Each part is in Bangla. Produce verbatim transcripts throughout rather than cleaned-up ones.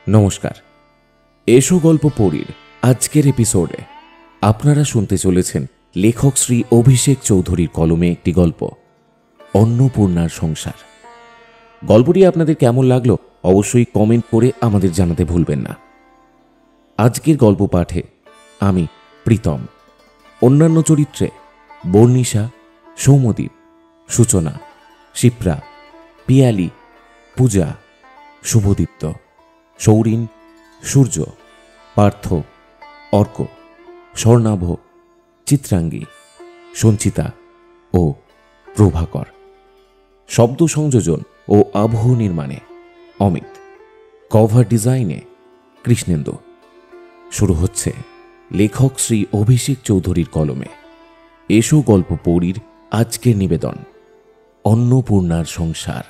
নমস্কার। এসো গল্প পড়ির আজকের এপিসোডে আপনারা শুনতে চলেছেন লেখক শ্রী অভিষেক চৌধুরীর কলমে একটি গল্প, অন্নপূর্ণার সংসার। গল্পটি আপনাদের কেমন লাগলো অবশ্যই কমেন্ট করে আমাদের জানাতে ভুলবেন না। আজকের গল্প পাঠে আমি প্রীতম, অন্যান্য চরিত্রে বর্ণিশা, সৌম্যদীপ, সূচনা, শিপ্রা, পিয়ালি, পূজা, শুভদীপ্ত, সৌরিন, সূর্য, পার্থ, অর্ক, স্বর্ণাভ, চিত্রাঙ্গী, সঞ্চিতা ও প্রভাকর। শব্দ সংযোজন ও আবহ নির্মাণে অমিত, কভার ডিজাইনে কৃষ্ণেন্দু। শুরু হচ্ছে লেখক শ্রী অভিষেক চৌধুরীর কলমে এসো গল্প পড়ির আজকের নিবেদন, অন্নপূর্ণার সংসার।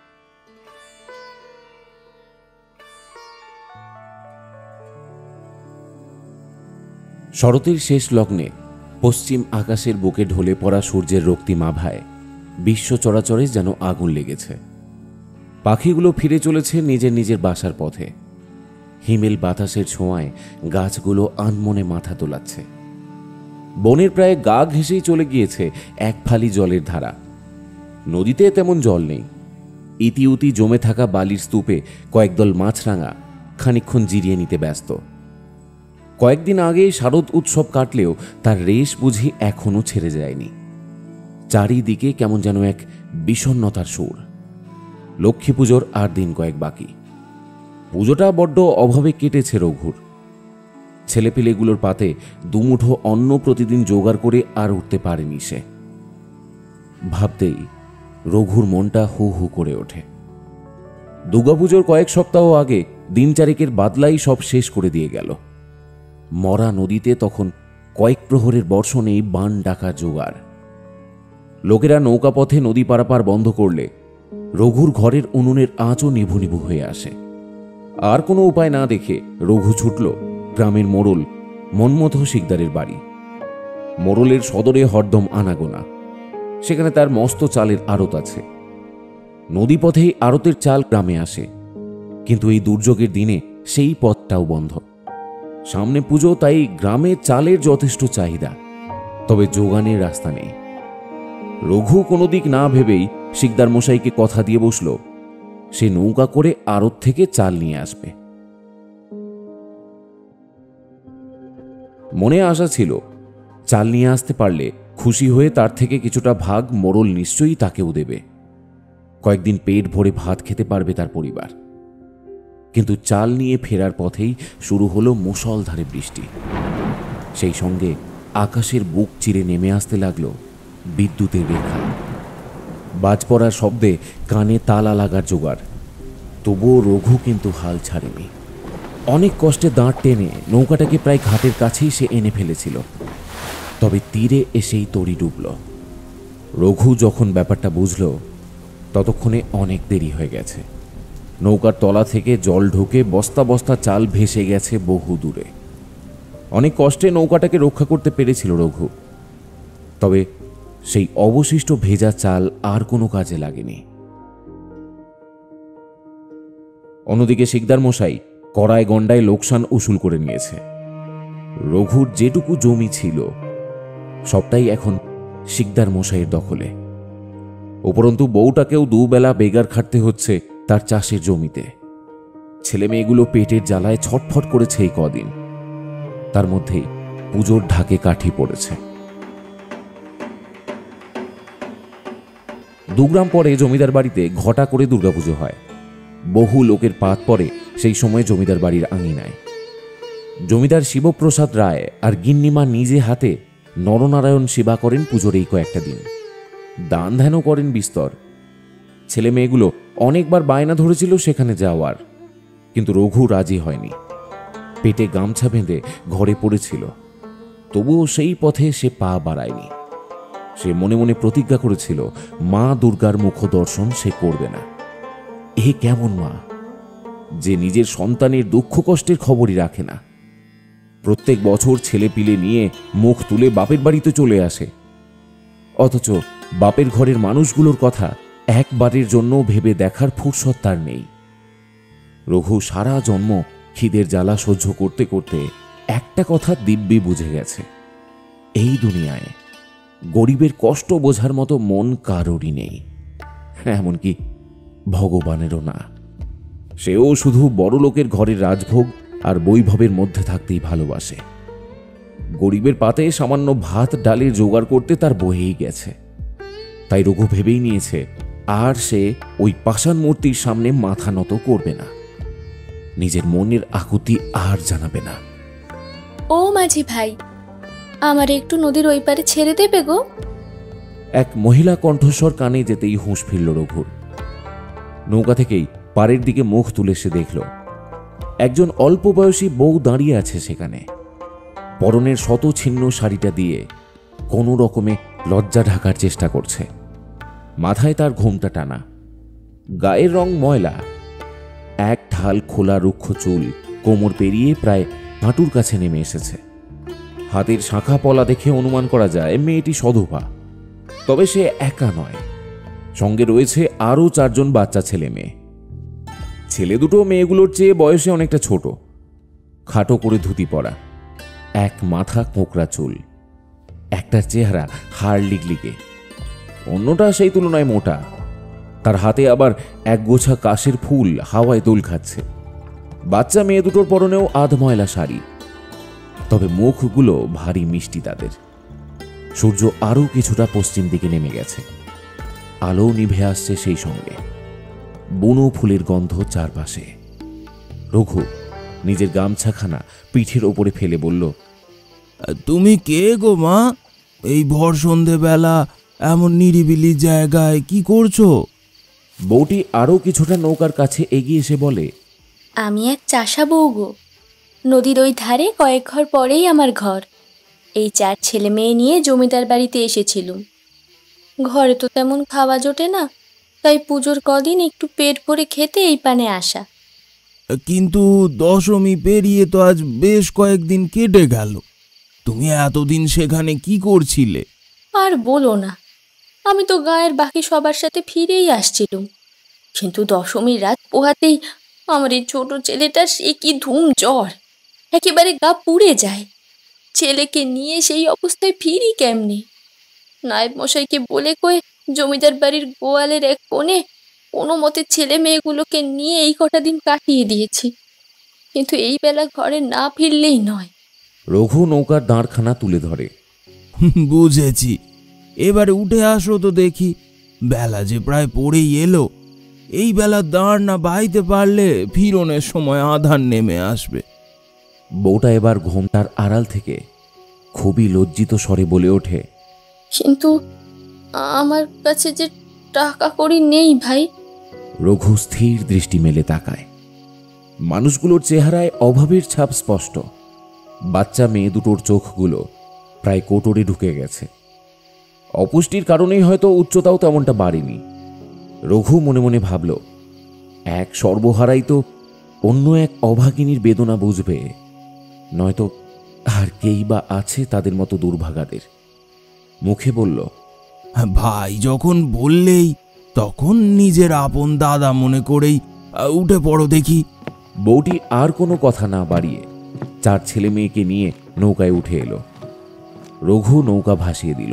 শরতের শেষ লগ্নে পশ্চিম আকাশের বুকে ঢলে পড়া সূর্যের রক্তিম আভায় বিশ্ব চরাচরে যেন আগুন লেগেছে। পাখিগুলো ফিরে চলেছে নিজের নিজের বাসার পথে। হিমেল বাতাসের ছোঁয়ায় গাছগুলো আনমনে মাথা তোলাচ্ছে। বনের প্রায় গা ঘেঁষেই চলে গিয়েছে এক ফালি জলের ধারা। নদীতে তেমন জল নেই। ইতিউতি জমে থাকা বালির স্তূপে কয়েকদল মাছরাঙা খানিকক্ষণ জিরিয়ে নিতে ব্যস্ত। কয়েকদিন আগে শারদ উৎসব কাটলেও তার রেশ বুঝি এখনো ছেড়ে যায়নি। চারিদিকে কেমন যেন এক বিষণ্ণতার সুর। লক্ষ্মী পুজোর আর দিন কয়েক বাকি। পুজোটা বড্ড অভাবে কেটেছে রঘুর। ছেলেপিলেগুলোর পাতে দুমুঠো অন্ন প্রতিদিন জোগাড় করে আর উঠতে পারেনি সে। ভাবতেই রঘুর মনটা হু হু করে ওঠে। দুর্গাপুজোর কয়েক সপ্তাহ আগে দিন চারেকের বাদলাই সব শেষ করে দিয়ে গেল। মরা নদীতে তখন কয়েক প্রহরের বর্ষণেই বান ডাকার জোগাড়। লোকেরা নৌকা পথে নদী পারাপার বন্ধ করলে রঘুর ঘরের উনুনের আঁচও নিভু নিভু হয়ে আসে। আর কোনো উপায় না দেখে রঘু ছুটল গ্রামের মোড়ল মন্মথ শিকদারের বাড়ি। মোড়লের সদরে হরদম আনাগোনা। সেখানে তার মস্ত চালের আড়ত আছে। নদীপথেই আড়তের চাল গ্রামে আসে, কিন্তু এই দুর্যোগের দিনে সেই পথটাও বন্ধ। সামনে পুজো, তাই গ্রামে চালের যথেষ্ট চাহিদা, তবে যোগানের রাস্তা নেই। রঘু কোনো দিক না ভেবেই শিকদার মশাইকে কথা দিয়ে বসল সে নৌকা করে আড়ত থেকে চাল নিয়ে আসবে। মনে আশা ছিল চাল নিয়ে আসতে পারলে খুশি হয়ে তার থেকে কিছুটা ভাগ মোড়ল নিশ্চয়ই তাকেও দেবে। কয়েকদিন পেট ভরে ভাত খেতে পারবে তার পরিবার। কিন্তু চাল নিয়ে ফেরার পথেই শুরু হলো মুষলধারে বৃষ্টি। সেই সঙ্গে আকাশের বুক চিরে নেমে আসতে লাগলো বিদ্যুতের রেখা। বাজ পড়ার শব্দে কানে তালা লাগার জোগাড়। তবুও রঘু কিন্তু হাল ছাড়েনি। অনেক কষ্টে দাঁড় টেনে নৌকাটাকে প্রায় ঘাটের কাছেই সে এনে ফেলেছিল। তবে তীরে এসেই তরি ডুবল। রঘু যখন ব্যাপারটা বুঝল ততক্ষণে অনেক দেরি হয়ে গেছে। নৌকার তলা থেকে জল ঢুকে বস্তা বস্তা চাল ভেসে গেছে বহু দূরে। অনেক কষ্টে নৌকাটাকে রক্ষা করতে পেরেছিল রঘু, তবে সেই অবশিষ্ট ভেজা চাল আর কোনো কাজে লাগেনি। অন্যদিকে শিকদার মশাই কড়ায় গন্ডায় লোকসান উসুল করে নিয়েছে। রঘুর যেটুকু জমি ছিল সবটাই এখন শিকদার মশাইয়ের দখলে। উপরন্তু বউটাকেও দুবেলা বেগার খাটতে হচ্ছে তার চাষের জমিতে। ছেলে মেয়েগুলো পেটের জ্বালায় ছটফট করেছে এই কদিন। তার মধ্যেই পুজোর ঢাকে কাঠি পড়েছে। দুগ্রাম পরে জমিদার বাড়িতে ঘটা করে দুর্গাপুজো হয়। বহু লোকের পাত পড়ে সেই সময় জমিদার বাড়ির আঙিনায়। জমিদার শিবপ্রসাদ রায় আর গিন্নিমা নিজে হাতে নরনারায়ণ সেবা করেন পুজোর এই কয়েকটা দিন। দান ধ্যানও করেন বিস্তর। ছেলে মেয়েগুলো অনেকবার বায়না ধরেছিল সেখানে যাওয়ার, কিন্তু রঘু রাজি হয়নি। পেটে গামছা বেঁধে ঘরে পড়েছিল, তবুও সেই পথে সে পা বাড়ায়নি। সে মনে মনে প্রতিজ্ঞা করেছিল মা দুর্গার মুখ দর্শন সে করবে না। এ কেমন মা যে নিজের সন্তানের দুঃখ কষ্টের খবরই রাখে না। প্রত্যেক বছর ছেলে পিলে নিয়ে মুখ তুলে বাপের বাড়িতে চলে আসে, অথচ বাপের ঘরের মানুষগুলোর কথা একবারের জন্য ভেবে দেখার ফুরসত তার নেই। রঘু সারা জন্ম খিদের জ্বালা সহ্য করতে করতে একটা কথা দিব্যি বুঝে গেছে, এই দুনিয়ায় গরিবের কষ্ট বোঝার মতো মন কারোরই নেই, এমনকি ভগবানেরও না। সেও শুধু বড় লোকের ঘরের রাজভোগ আর বৈভবের মধ্যে থাকতেই ভালোবাসে। গরিবের পাতে সামান্য ভাত ডালের জোগাড় করতে তার বয়েই গেছে। তাই রঘু ভেবেই নিয়েছে আর সে ওই পাষাণ মূর্তির সামনে মাথা নত করবে না, নিজের মনের আকুতি আর জানাবে না। ও মাঝি ভাই, আমার একটু নদীর ওই পারে ছেড়ে দেবে গো? এক মহিলা কণ্ঠস্বর কানে যেতেই হুঁশ ফিরল রঘুর। নৌকা থেকেই পাড়ের দিকে মুখ তুলে সে দেখল একজন অল্প বয়সী বউ দাঁড়িয়ে আছে সেখানে। পরনের শত ছিন্ন শাড়িটা দিয়ে কোনো রকমে লজ্জা ঢাকার চেষ্টা করছে। মাথায় তার ঘোমটা টানা, গায়ের রং ময়লা, এক ঢাল খোলা রুক্ষ চুল কোমর পেরিয়ে প্রায় হাঁটুর কাছে নেমে এসেছে। হাতের শাখা পলা দেখে অনুমান করা যায় মেয়েটি সধবা। তবে সে একা নয়, সঙ্গে রয়েছে আরও চারজন বাচ্চা ছেলে মেয়ে। ছেলে দুটো মেয়েগুলোর চেয়ে বয়সে অনেকটা ছোট, খাটো করে ধুতি পরা, এক মাথা কোঁকড়া চুল, একটার চেহারা হাড় লিগলিগে, অন্যটা সেই তুলনায় মোটা। তার হাতে আবার এক গোছা কাশের ফুল হাওয়ায় দোল খাচ্ছে। বাচ্চা মেয়ে দুটোর পরনেও আধ ময়লা শাড়ি, তবে মুখগুলো ভারী মিষ্টি তাদের। সূর্য আরও কিছুটা পশ্চিম দিকে নেমে গেছে, আলো নিভে আসছে সেই সঙ্গে। বুনো ফুলের গন্ধ চারপাশে। রঘু নিজের গামছাখানা পিঠের ওপরে ফেলে বলল, তুমি কে গো মা? এই ভর সন্ধেবেলা এমন নিরিবিলি জায়গায় কি করছো? বউটি আরও কিছুটা নৌকার কাছে এগিয়ে এসে বলে, আমি এক চাষা বউ গো। নদীর ওই ধারে কয়েক ঘর পরেই আমার ঘর। এই চার ছেলে মেয়ে নিয়ে জমিদার বাড়িতে এসেছিলুম। ঘরে তো তেমন খাওয়া জোটে না, তাই পুজোর কদিন একটু পেট ভরে খেতে এই পানে আসা। কিন্তু দশমী পেরিয়ে তো আজ বেশ কয়েকদিন কেটে গেল। তুমি এতদিন সেখানে কি করছিলে? আর বলো না, আমি তো গায়ের বাকি সবার সাথে ফিরেই আসছিলুম, কিন্তু দশমীর রাত পোহাতেই আমার এই ছোট ছেলেটার সে কি ধুম জ্বর, একেবারে গা পুড়ে যায়। ছেলেকে নিয়ে সেই অবস্থায় ফিরি কেমনে? নায়েব মশাইকে বলে কয়ে জমিদার বাড়ির গোয়ালের এক কোণে কোনো মতে ছেলে মেয়েগুলোকে নিয়ে এই কটা দিন কাটিয়ে দিয়েছি, কিন্তু এই বেলা ঘরে না ফিরলেই নয়। রঘু নৌকার দাঁড়খানা তুলে ধরে, বুঝেছি, এবারে উঠে আসো তো দেখি। বেলা যে প্রায় পড়েই এলো। এই বেলা দাঁড় না বাইতে পারলে ফিরনের সময় আধার নেমে আসবে। বউটা এবার ঘোমটার আড়াল থেকে খুবই লজ্জিত স্বরে বলে ওঠে, কিন্তু আমার কাছে যে টাকা কড়ি নেই ভাই। রঘু স্থির দৃষ্টি মেলে তাকায়। মানুষগুলোর চেহারায় অভাবের ছাপ স্পষ্ট। বাচ্চা মেয়ে দুটোর চোখগুলো প্রায় কোটরে ঢুকে গেছে। অপুষ্টির কারণেই হয়তো উচ্চতাও তেমনটা বাড়েনি। রঘু মনে মনে ভাবল, এক সর্বহারাই তো অন্য এক অভাগিনীর বেদনা বুঝবে, নয়তো আর কেই বা আছে তাদের মতো দুর্ভাগাদের। মুখে বলল, ভাই যখন বললেই তখন নিজের আপন দাদা মনে করেই উঠে পড়ো দেখি। বউটি আর কোনো কথা না বাড়িয়ে চার ছেলে মেয়েকে নিয়ে নৌকায় উঠে এলো। রঘু নৌকা ভাসিয়ে দিল।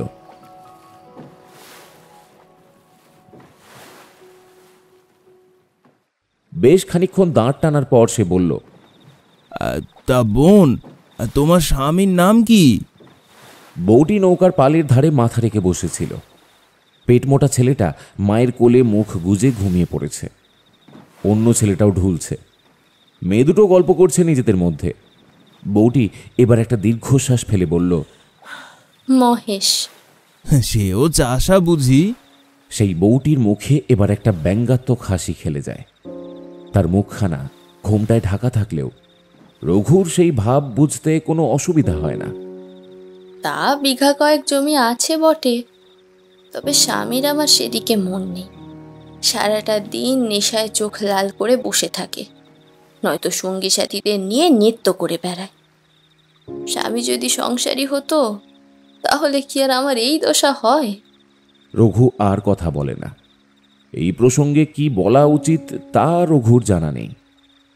বেশ খানিকক্ষণ দাঁড় টানার পর সে বলল, তা বোন, তোমার স্বামীর নাম কি? বউটি নৌকার পালের ধারে মাথা রেখে বসেছিল। পেট মোটা ছেলেটা মায়ের কোলে মুখ গুজে ঘুমিয়ে পড়েছে। অন্য ছেলেটাও ঢুলছে। মেয়ে দুটো গল্প করছে নিজেদের মধ্যে। বউটি এবার একটা দীর্ঘশ্বাস ফেলে বলল, মহেশ। সেও চাষা বুঝি? সেই বউটির মুখে এবার একটা ব্যঙ্গাত্মক হাসি খেলে যায়। তার মুখখানা ঘোমটায় ঢাকা থাকলেও রঘুর সেই ভাব বুঝতে কোনো অসুবিধা হয় না। তা বিঘা কয়েক জমি আছে বটে, তবে স্বামীর আমার সেদিকে মন নেই। সারাটা দিন নেশায় চোখ লাল করে বসে থাকে, নয়তো সঙ্গী সাথীদের নিয়ে নৃত্য করে বেড়ায়। স্বামী যদি সংসারী হতো তাহলে কি আর আমার এই দশা হয়? রঘু আর কথা বলে না। এই প্রসঙ্গে কি বলা উচিত তা রঘুর জানা নেই।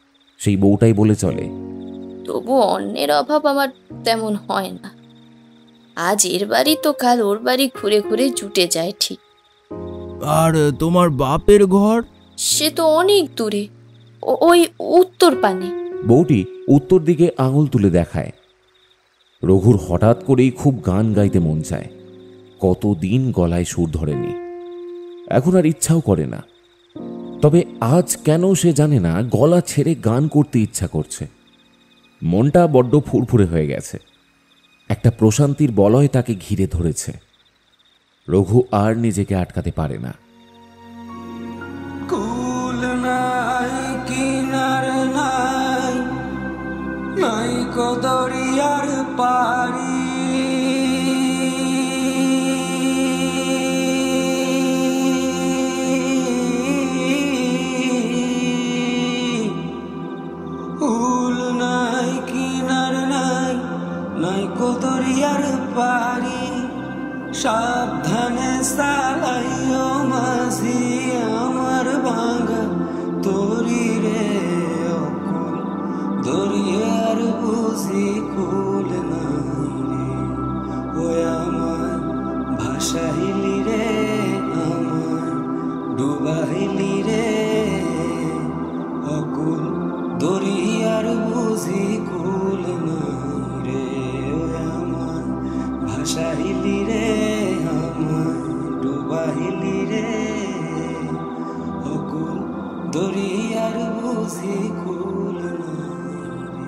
সেই বউটাই বলে চলে। তবু অন্যের অভাব আমার তেমন হয় না। আজ এর বাড়ি তো কাল ওর বাড়ি ঘুরে ঘুরে জুটে যায় ঠিক। আর তোমার বাপের ঘর? সে তো অনেক দূরে, ও- ওই উত্তর পানে। বউটি উত্তর দিকে আঙুল তুলে দেখায়। রঘুর হঠাৎ করেই খুব গান গাইতে মন চায়। কতদিন গলায় সুর ধরেনি, এখন আর ইচ্ছাও করে না। তবে আজ কেন সে জানে না, গলা ছেড়ে গান করতে ইচ্ছা করছে। মনটা বড্ড ফুরফুরে হয়ে গেছে। একটা প্রশান্তির বলয় তাকে ঘিরে ধরেছে। রঘু আর নিজেকে আটকাতে পারে না। কুল নাই কিনার নাই, নাই কো দরিয়ার পারি, কুল নাই কিনার নাই, নাই কো দরিয়ার পারি, সাবধানে চালাইও মাঝি আমার ভাঙা তরি রে, অকুল দরিয়ার বুঝি কুল নাই রে, ওই আমার ভাসাইলি রে, আমার ডুবাইলি রে, অকুল দরিয়ার বুঝি কুল নাই রে, ওই আমার ভাসাইলি রে, আমার ডুবাইলি রে, অকুল দরিয়ার বুঝি কুল নাই রে।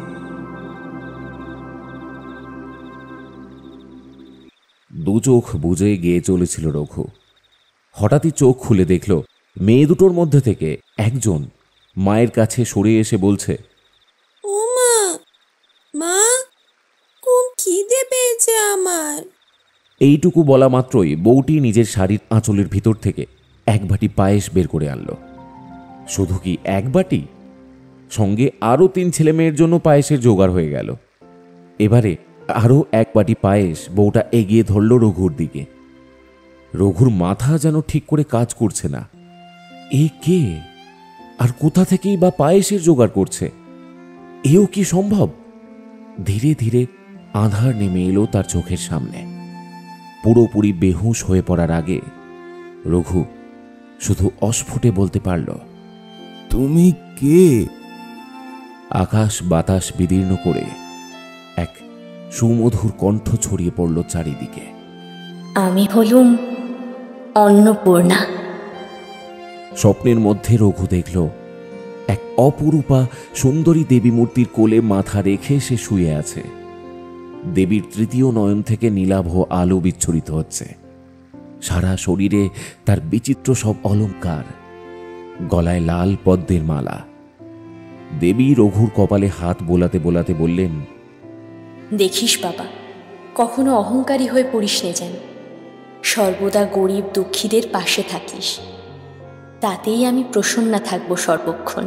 দু চোখ বুজে গিয়ে চলেছিল রঘু। হঠাৎই চোখ খুলে দেখল মেয়ে দুটোর মধ্যে থেকে একজন মায়ের কাছে সরে এসে বলছে, ও মা, মা, খুব খিদে পেয়েছে আমার। এইটুকু বলা মাত্রই বউটি নিজের শাড়ির আঁচলের ভিতর থেকে এক বাটি পায়েস বের করে আনলো। শুধু কি এক বাটি, সঙ্গে আরও তিন ছেলে মেয়ের জন্য পায়েসের জোগাড় হয়ে গেল। এবারে আরও এক বাটি পায়েস বউটা এগিয়ে ধরল রঘুর দিকে। রঘুর মাথা যেন ঠিক করে কাজ করছে না। এ কে, আর কোথা থেকেই বা পায়েসের জোগাড় করছে? এও কি সম্ভব? ধীরে ধীরে আঁধার নেমে এলো তার চোখের সামনে। পুরোপুরি বেহুশ হয়ে পড়ার আগে রঘু শুধু অস্ফুটে বলতে পারল, তুমি কে? আকাশ বাতাস বিদীর্ণ করে এক সুমধুর কণ্ঠ ছড়িয়ে পড়ল চারিদিকে। আমি হলুম অন্নপূর্ণা। স্বপ্নের মধ্যে রঘু দেখল এক অপরূপা সুন্দরী দেবী মূর্তির কোলে মাথা রেখে সে শুয়ে আছে। দেবীর তৃতীয় নয়ন থেকে নীলাভ আলো বিচ্ছুরিত হচ্ছে। সারা শরীরে তার বিচিত্র সব অলংকার, গলায় লাল পদ্মের মালা। দেবী রঘুর কপালে হাত বোলাতে বোলাতে বললেন, দেখিস বাবা, কখনো অহংকারী হয়ে পড়িস নে যেন। সর্বদা গরিব দুঃখীদের পাশে থাকিস, তাতেই আমি প্রসন্না থাকব সর্বক্ষণ।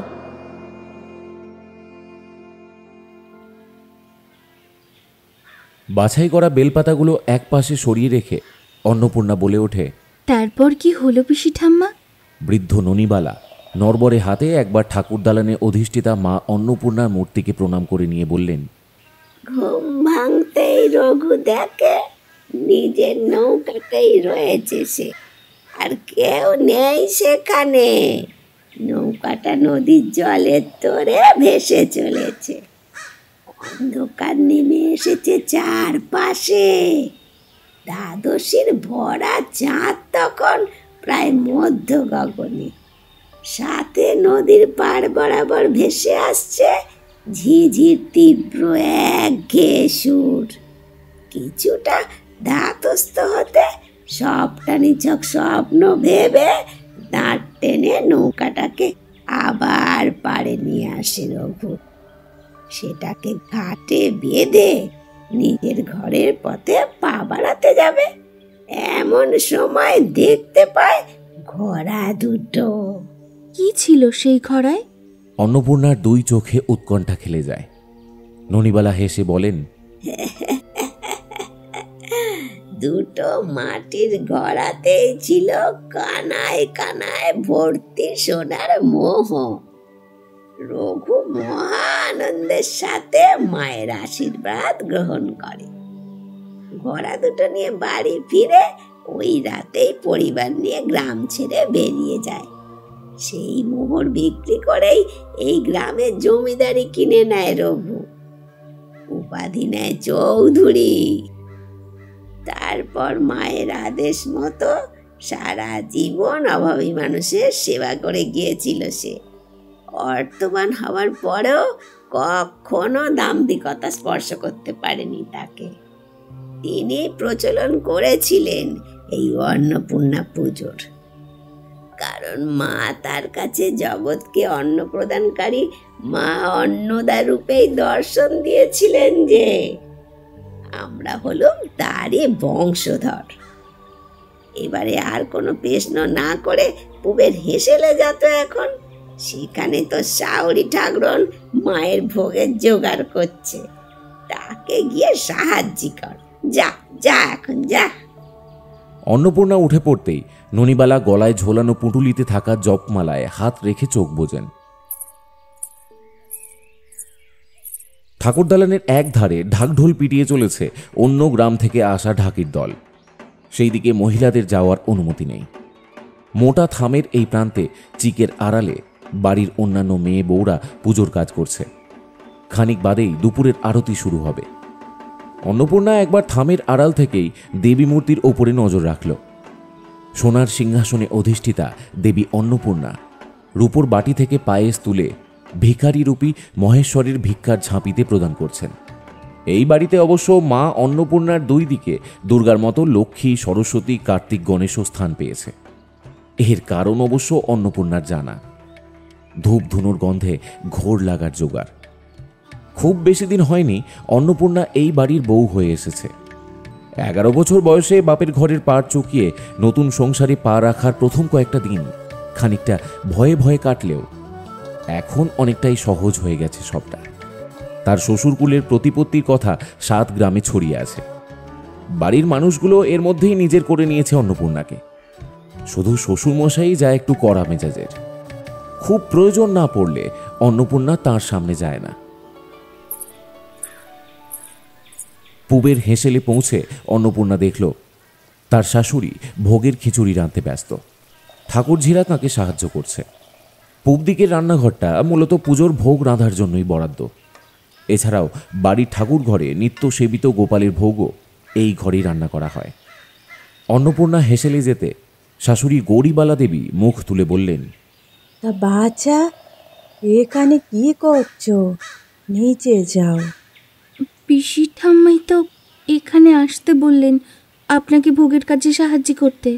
বাছাই করা বেলপাতাগুলো এক পাশে সরিয়ে রেখে অন্নপূর্ণা বলে ওঠে, তারপর কি হলো পিসি ঠাম্মা? বৃদ্ধ ননিবালা নরবরে হাতে একবার ঠাকুর দালানে অধিষ্ঠিতা মা অন্নপূর্ণার মূর্তিকে প্রণাম করে নিয়ে বললেন, ঘুম ভাঙতেই রঘু দেখে নিজের নৌকাটাই রয়েছে সে, আর কেউ নেই সেখানে। নৌকাটা নদীর জলের তোরে ভেসে চলেছে। অন্ধকার নেমে এসেছে চারপাশে। দ্বাদশীর ভরা চাঁদ তখন প্রায় মধ্য গগনে। সাথে নদীর পাড় বরাবর ভেসে আসছে ঝিঝির তীব্র একঘেয়ে সুর। কিছুটা ধাতস্থ হতে সবটা নিছক স্বপ্ন ভেবে দাঁড় টেনে নৌকাটাকে আবার পাড়ে নিয়ে আসে রঘু। সেটাকে ঘাটে বেঁধে নিজের ঘরের পথে পা বাড়াতে যাবে, এমন সময় দেখতে পায় ঘোড়া দুটো। কি ছিল সেই ঘোড়ায়? অন্নপূর্ণার দুই চোখে উৎকণ্ঠা খেলে যায়। ননিবালা হেসে বলেন, দুটো মাটির ঘোড়াতেই ছিল কানায় কানায় ভর্তি সোনার মোহ। রঘু মহা আনন্দের সাথে মায়ের আশীর্বাদ গ্রহণ করে। ঘোড়া দুটো নিয়ে বাড়ি ফিরে ওই রাতেই পরিবার নিয়ে গ্রাম ছেড়ে বেরিয়ে যায়। সেই মোহর বিক্রি করেই এই গ্রামের জমিদারি কিনে নেয় রঘু, উপাধি নেয় চৌধুরী। তারপর মায়ের আদেশ মতো সারা জীবন অভাবী মানুষের সেবা করে গিয়েছিল সে। অর্থবান হওয়ার পরেও কখনো দাম্ভিকতা স্পর্শ করতে পারেনি তাকে। তিনি প্রচলন করেছিলেন এই অন্নপূর্ণা পুজোর, কারণ মা তার কাছে জগৎকে অন্ন প্রদানকারী মা অন্নদা রূপেই দর্শন দিয়েছিলেন যে আমরা হলাম তারই বংশধর। এবারে আর কোনো প্রশ্ন না করে পুবের হেসেলে যেত এখন। সেখানে তো শাওরি ঠাকুরন মায়ের ভোগের জোগাড় করছে, তাকে গিয়ে সাহায্য কর। যা যা এখন যা। অন্নপূর্ণা উঠে পড়তেই ননিবালা গলায় ঝোলানো পুঁটুলিতে থাকা জপমালায় হাত রেখে চোখ বোঝেন। ঠাকুর দালানের এক ধারে ঢাকঢোল পিটিয়ে চলেছে অন্য গ্রাম থেকে আসা ঢাকির দল। সেই দিকে মহিলাদের যাওয়ার অনুমতি নেই। মোটা থামের এই প্রান্তে চিকের আড়ালে বাড়ির অন্যান্য মেয়ে বউরা পুজোর কাজ করছে। খানিক বাদেই দুপুরের আরতি শুরু হবে। অন্নপূর্ণা একবার থামের আড়াল থেকেই দেবী মূর্তির ওপরে নজর রাখল। সোনার সিংহাসনে অধিষ্ঠিতা দেবী অন্নপূর্ণা রূপোর বাটি থেকে পায়েস তুলে ভিখারি রূপী মহেশ্বরের ভিক্ষার ঝাঁপিতে প্রদান করছেন। এই বাড়িতে অবশ্য মা অন্নপূর্ণার দুই দিকে দুর্গার মতো লক্ষ্মী, সরস্বতী, কার্তিক, গণেশও স্থান পেয়েছে। এর কারণ অবশ্য অন্নপূর্ণার জানা। ধূপ ধুনোর গন্ধে ঘোর লাগার জোগাড়। খুব বেশি দিন হয়নি অন্নপূর্ণা এই বাড়ির বউ হয়ে এসেছে। এগারো বছর বয়সে বাপের ঘরের পাড় চুকিয়ে নতুন সংসারে পা রাখার প্রথম কয়েকটা দিন খানিকটা ভয়ে ভয়ে কাটলেও এখন অনেকটাই সহজ হয়ে গেছে সবটা। তার শ্বশুরকুলের প্রতিপত্তির কথা সাত গ্রামে ছড়িয়ে আছে। বাড়ির মানুষগুলো এর মধ্যেই নিজের করে নিয়েছে অন্নপূর্ণাকে। শুধু শ্বশুরমশাই যা একটু কড়া মেজাজের। খুব প্রয়োজন না পড়লে অন্নপূর্ণা তার সামনে যায় না। পুবের হেঁসেলে পৌঁছে অন্নপূর্ণা দেখল তার শাশুড়ি ভোগের খিচুড়ি রাঁধতে ব্যস্ত। ঠাকুরঝিরা তাঁকে সাহায্য করছে। পূব দিকের রান্নাঘরটা মূলত পুজোর ভোগ রাঁধার জন্যই বরাদ্দ। এছাড়াও বাড়ির ঠাকুর ঘরে নিত্য সেবিত গোপালের ভোগও এই ঘরেই রান্না করা হয়। অন্নপূর্ণা হেসেলে যেতে শাশুড়ি গৌরীবালা দেবী মুখ তুলে বললেন, তা বাচ্চা এখানে কি করছো? নিচে যাও। পিসি ঠাম্মাই তো এখানে আসতে বললেন আপনাকে ভোগের কাজে সাহায্য করতে।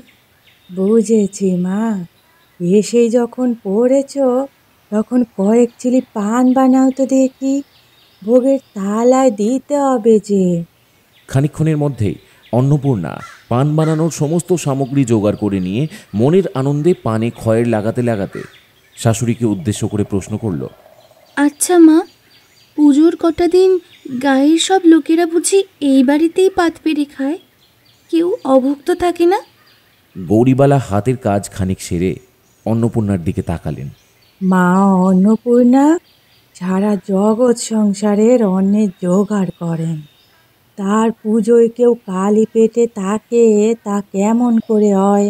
বুঝেছি মা, এসে যখন পড়েছ তখন কয়েক চিলি পান বানাও তো দেখি, ভোগের তালায় দিতে হবে যে। খানিকক্ষণের মধ্যেই অন্নপূর্ণা পান বানানোর সমস্ত সামগ্রী জোগাড় করে নিয়ে মনের আনন্দে পানে খয়ের লাগাতে লাগাতে শাশুড়িকে উদ্দেশ্য করে প্রশ্ন করল, আচ্ছা মা, পুজোর কটা দিন গায়ের সব লোকেরা বুঝি এই বাড়িতেই পাত পেরে খায়? কেউ অভুক্ত থাকে না? গৌরীবালা হাতের কাজ খানিক সেরে অন্নপূর্ণার দিকে তাকালেন। মা অন্নপূর্ণা সারা জগৎ সংসারের অন্নের জোগাড় করেন। তার পুজোয় কেউ কালি পেটে থাকে তা কেমন করে হয়?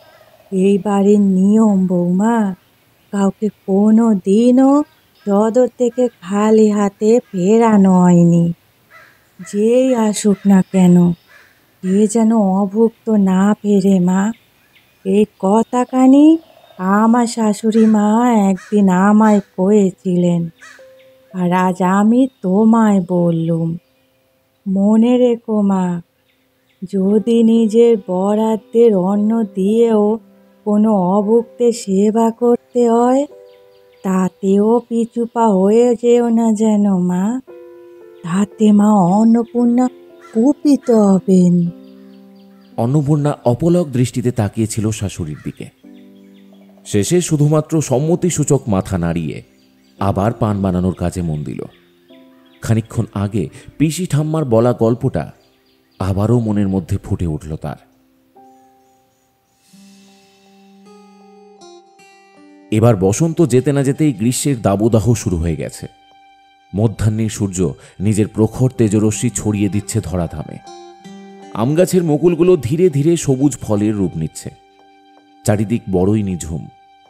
এই বাড়ির নিয়ম বৌমা, কাউকে কোনো দিনও সদর থেকে খালি হাতে ফেরানো হয়নি। যেই আসুক না কেন, এ যেন অভুক্ত না ফেরে মা। এই কথাখানি আমার শাশুড়ি মা একদিন আমায় কয়েছিলেন, আর আজ আমি তোমায় বললুম। মনে রেখো মা, যদি নিজের বরাদ্দের অন্ন দিয়েও কোনো অভুক্তের সেবা করতে হয়, তাতেও পিছুপা হয়ে যেও না যেন মা। তাতে মা অন্নপূর্ণা কুপিত হবেন। অন্নপূর্ণা অপলক দৃষ্টিতে তাকিয়েছিল শাশুড়ির দিকে। শেষে শুধুমাত্র সম্মতিসূচক মাথা নাড়িয়ে আবার পান বানানোর কাজে মন দিল। খানিকক্ষণ আগে পিসি ঠাম্মার বলা গল্পটা আবারও মনের মধ্যে ফুটে উঠল তার। এবার বসন্ত যেতে না যেতেই গ্রীষ্মের দাবদাহ শুরু হয়ে গেছে। মধ্যাহ্নের সূর্য নিজের প্রখর তেজরশ্মি ছড়িয়ে দিচ্ছে ধরাধামে। আমগাছের মুকুলগুলো ধীরে ধীরে সবুজ ফলের রূপ নিচ্ছে। চারিদিক বড়ই নিঝুম।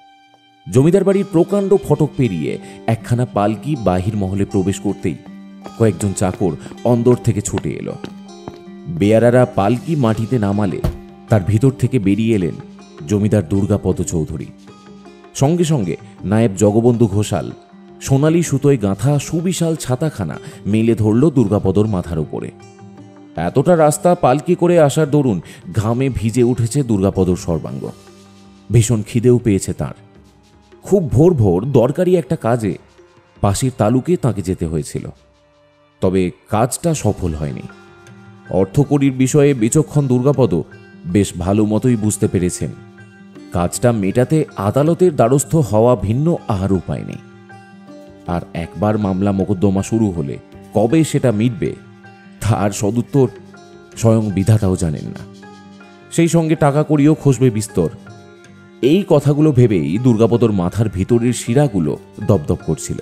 জমিদার বাড়ির প্রকাণ্ড ফটক পেরিয়ে একখানা পালকি বাহির মহলে প্রবেশ করতেই কয়েকজন চাকর অন্দর থেকে ছুটে এলো। বেয়ারারা পালকি মাটিতে নামালে তার ভিতর থেকে বেরিয়ে এলেন জমিদার দুর্গাপদ চৌধুরী। সঙ্গে সঙ্গে নায়েব জগবন্ধু ঘোষাল সোনালি সুতোয় গাঁথা সুবিশাল ছাতাখানা মেলে ধরল দুর্গাপদর মাথার উপরে। এতটা রাস্তা পালকি করে আসার দরুন ঘামে ভিজে উঠেছে দুর্গাপদর সর্বাঙ্গ। ভীষণ খিদেও পেয়েছে তার। খুব ভোর ভোর দরকারি একটা কাজে পাশের তালুকে তাকে যেতে হয়েছিল। তবে কাজটা সফল হয়নি। অর্থকড়ির বিষয়ে বিচক্ষণ দুর্গাপদ বেশ ভালো মতোই বুঝতে পেরেছেন কাজটা মেটাতে আদালতের দ্বারস্থ হওয়া ভিন্ন আর উপায় নেই। আর একবার মামলা মোকদ্দমা শুরু হলে কবে সেটা মিটবে তার সদুত্তর স্বয়ং বিধাতাও জানেন না। সেই সঙ্গে টাকা কড়িও খসবে বিস্তর। এই কথাগুলো ভেবেই দুর্গাপদর মাথার ভিতরের শিরাগুলো দপদপ করছিল।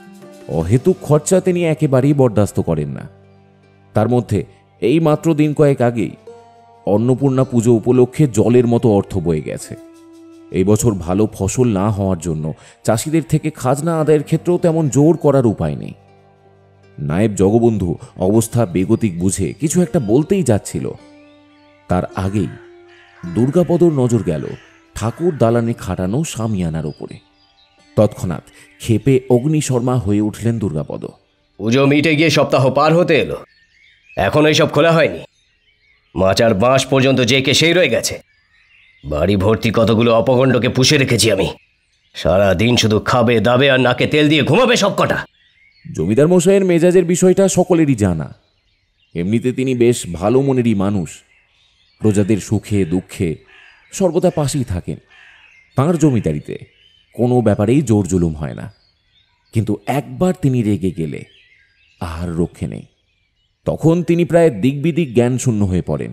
অহেতুক খরচা তিনি একেবারেই বরদাস্ত করেন না। তার মধ্যে এই মাত্র দিন কয়েক আগেই অন্নপূর্ণা পুজো উপলক্ষে জলের মতো অর্থ বয়ে গেছে। এই বছর ভালো ফসল না হওয়ার জন্য চাষিদের থেকে খাজনা আদায়ের ক্ষেত্রেও তেমন জোর করার উপায় নেই। নায়েব জগবন্ধু অবস্থা বেগতিক বুঝে কিছু একটা বলতেই যাচ্ছিল, তার আগেই দুর্গাপদর নজর গেল ঠাকুর দালানে খাটানো শামিয়ানার উপরে। তৎক্ষণাৎ ক্ষেপে অগ্নিশর্মা হয়ে উঠলেন দুর্গাপদ। পুজো মিটে গিয়ে সপ্তাহ পার হতে এলো, এখন এইসব খোলা হয়নি। মাচার বাঁশ পর্যন্ত যে কে সেই রয়ে গেছে। বাড়ি ভর্তি কতগুলো অপগণ্ডকে পুষে রেখেছি আমি। সারা দিন শুধু খাবে দাবে আর নাকে তেল দিয়ে ঘুমাবে সব কটা। জমিদার মশাইয়ের মেজাজের বিষয়টা সকলেরই জানা। এমনিতে তিনি বেশ ভালো মনেরই মানুষ। প্রজাদের সুখে দুঃখে সর্বদা পাশেই থাকেন। তাঁর জমিদারিতে কোনো ব্যাপারেই জোর জুলুম হয় না। কিন্তু একবার তিনি রেগে গেলে আর রক্ষে নেই। তখন তিনি প্রায় দিকবিদিক জ্ঞান শূন্য হয়ে পড়েন।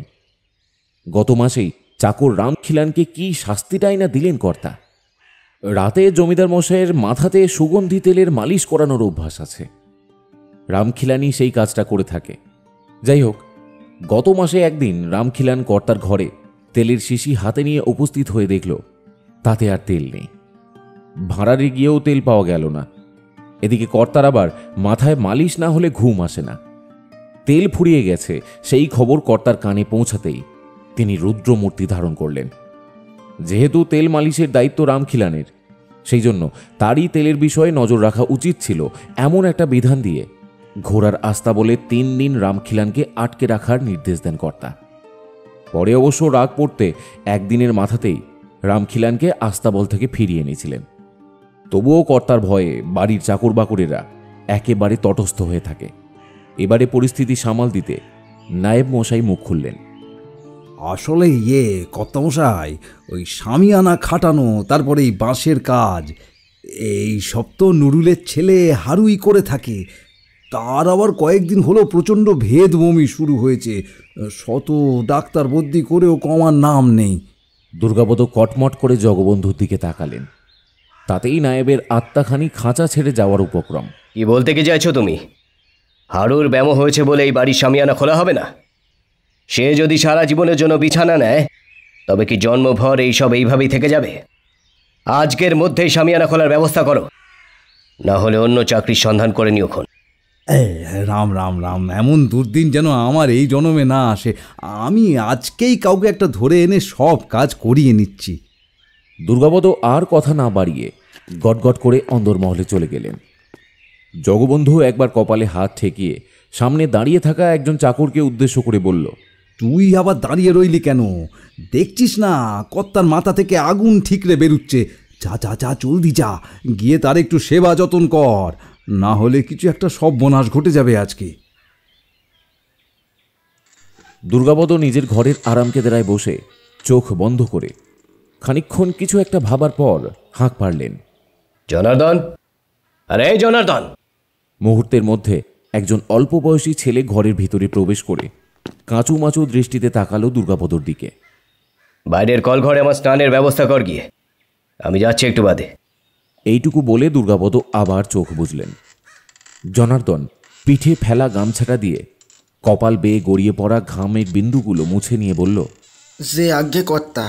গত মাসেই চাকর রামখিলানকে কি শাস্তিটাই না দিলেন কর্তা। রাতে জমিদার মশাইয়ের মাথাতে সুগন্ধি তেলের মালিশ করানোর অভ্যাস আছে। রামখিলানই সেই কাজটা করে থাকে। যাই হোক, গত মাসে একদিন রামখিলান কর্তার ঘরে তেলের শিশি হাতে নিয়ে উপস্থিত হয়ে দেখল তাতে আর তেল নেই। ভাঁড়ারে গিয়েও তেল পাওয়া গেল না। এদিকে কর্তার আবার মাথায় মালিশ না হলে ঘুম আসে না। তেল ফুরিয়ে গেছে সেই খবর কর্তার কানে পৌঁছাতেই তিনি রুদ্রমূর্তি ধারণ করলেন। যেহেতু তেল মালিশের দায়িত্ব রামখিলানের, সেই জন্য তারই তেলের বিষয়ে নজর রাখা উচিত ছিল এমন একটা বিধান দিয়ে ঘোড়ার আস্তা বলে তিন দিন রামখিলানকে আটকে রাখার নির্দেশ দেন কর্তা। পরে অবশ্য রাগ পড়তে একদিনের মাথাতেই রামখিলানকে আস্তাবল থেকে ফিরিয়ে এনেছিলেন। তবুও কর্তার ভয়ে বাড়ির চাকর বাকরেরা একেবারে তটস্থ হয়ে থাকে। এবারে পরিস্থিতি সামাল দিতে নায়েব মশাই মুখ খুললেন। আসলে ইয়ে কর্তামশাই, ওই শামিয়ানা খাটানো, তারপরে এই বাঁশের কাজ, এই সব তো নুরুলের ছেলে হারুই করে থাকে। তার আবার কয়েকদিন হলো প্রচণ্ড ভেদ বমি শুরু হয়েছে। শত ডাক্তার বদ্যি করেও কমার নাম নেই। দুর্গাপদ কটমট করে জগবন্ধুর দিকে তাকালেন। তাতেই নায়েবের আত্মাখানি খাঁচা ছেড়ে যাওয়ার উপক্রম। কি বলতে কি চাইছো তুমি? হারুর ব্যামো হয়েছে বলে এই বাড়ির শামিয়ানা খোলা হবে না? সে যদি সারা জীবনের জন্য বিছানা নেয় তবে কি জন্মভর এইসব এইভাবেই থেকে যাবে? আজকের মধ্যেই শামিয়ানা খোলার ব্যবস্থা করো, না হলে অন্য চাকরির সন্ধান করে নিওক্ষণ। রাম রাম রাম, এমন দুর্দিন যেন আমার এই জন্মে না আসে। আমি আজকেই কাউকে একটা ধরে এনে সব কাজ করিয়ে নিচ্ছি। দুর্গাপদ আর কথা না বাড়িয়ে গটগট করে অন্দরমহলে চলে গেলেন। জগবন্ধু একবার কপালে হাত ঠেকিয়ে সামনে দাঁড়িয়ে থাকা একজন চাকরকে উদ্দেশ্য করে বলল, তুই আবার দাঁড়িয়ে রইলি কেন? দেখছিস না কর্তার মাথা থেকে আগুন ঠিকরে বেরুচ্ছে। যা যা যা জলদি যা, গিয়ে তার একটু সেবা যত্ন কর, না হলে কিছু একটা সর্বনাশ ঘটে যাবে আজকে। দুর্গাপদ নিজের ঘরের আরামকেদারায় বসে চোখ বন্ধ করে খানিকক্ষণ কিছু একটা ভাবার পর হাঁক পারলেন, জনার্দন, আরে জনার্দন! মুহূর্তের মধ্যে একজন অল্প বয়সী ছেলে ঘরের ভিতরে প্রবেশ করে কাঁচু মাচু দৃষ্টিতে তাকালো দুর্গাপদর দিকে। বাইরের কলঘরে আমার স্নানের ব্যবস্থা কর গিয়ে, আমি যাচ্ছি একটু বাদে। এইটুকু বলে দুর্গাপদ আবার চোখ বুজলেন। জনার্দন পিঠে ফেলা গামছাটা দিয়ে কপাল বেয়ে গড়িয়ে পড়া ঘামের বিন্দুগুলো মুছে নিয়ে বলল, যে আজ্ঞে কর্তা।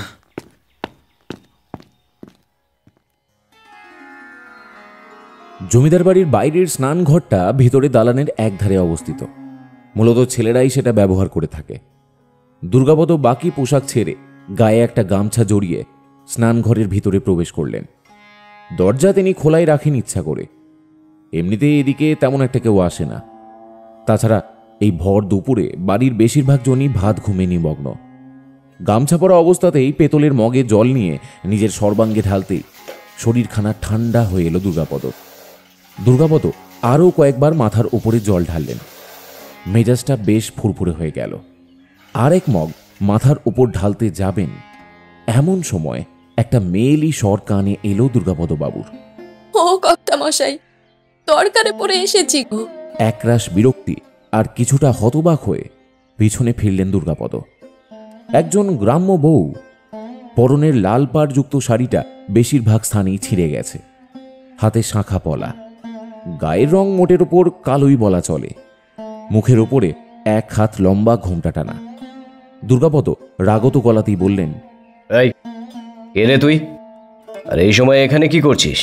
জমিদার বাড়ির বাইরের স্নানঘরটা ভিতরে দালানের একধারে অবস্থিত। মূলত ছেলেরাই সেটা ব্যবহার করে থাকে। দুর্গাপদ বাকি পোশাক ছেড়ে গায়ে একটা গামছা জড়িয়ে স্নানঘরের ভিতরে প্রবেশ করলেন। দরজা তিনি খোলাই রাখেন ইচ্ছা করে। এমনিতেই এদিকে তেমন একটা কেউ আসে না। তাছাড়া এই ভর দুপুরে বাড়ির বেশিরভাগ জনই ভাত ঘুমে নিমগ্ন। গামছা পরা অবস্থাতেই পেতলের মগে জল নিয়ে নিজের সর্বাঙ্গে ঢালতেই শরীরখানা ঠান্ডা হয়ে এলো দুর্গাপদ। দুর্গাপদ আরও কয়েকবার মাথার উপরে জল ঢাললেন। মেজাজটা বেশ ফুরফুরে হয়ে গেল। আর এক মগ মাথার উপর ঢালতে যাবেন, এমন সময় একটা মেয়েলি স্বর কানে এলো দুর্গাপদ বাবুর। ও কর্তা মশাই, দরকারে পড়ে এসেছি গো। একরাশ বিরক্তি আর কিছুটা হতবাক হয়ে পিছনে ফিরলেন দুর্গাপদ। একজন গ্রাম্য বউ। পরনের লাল পাড়যুক্ত শাড়িটা বেশিরভাগ স্থানেই ছিঁড়ে গেছে। হাতে শাঁখা পলা। গায়ের রং মোটের ওপর কালোই বলা চলে। মুখের ওপরে এক হাত লম্বা ঘোমটা টানা। দুর্গাপদ রাগত গলাতেই বললেন, এই কে রে তুই? আর এই সময় এখানে কি করছিস?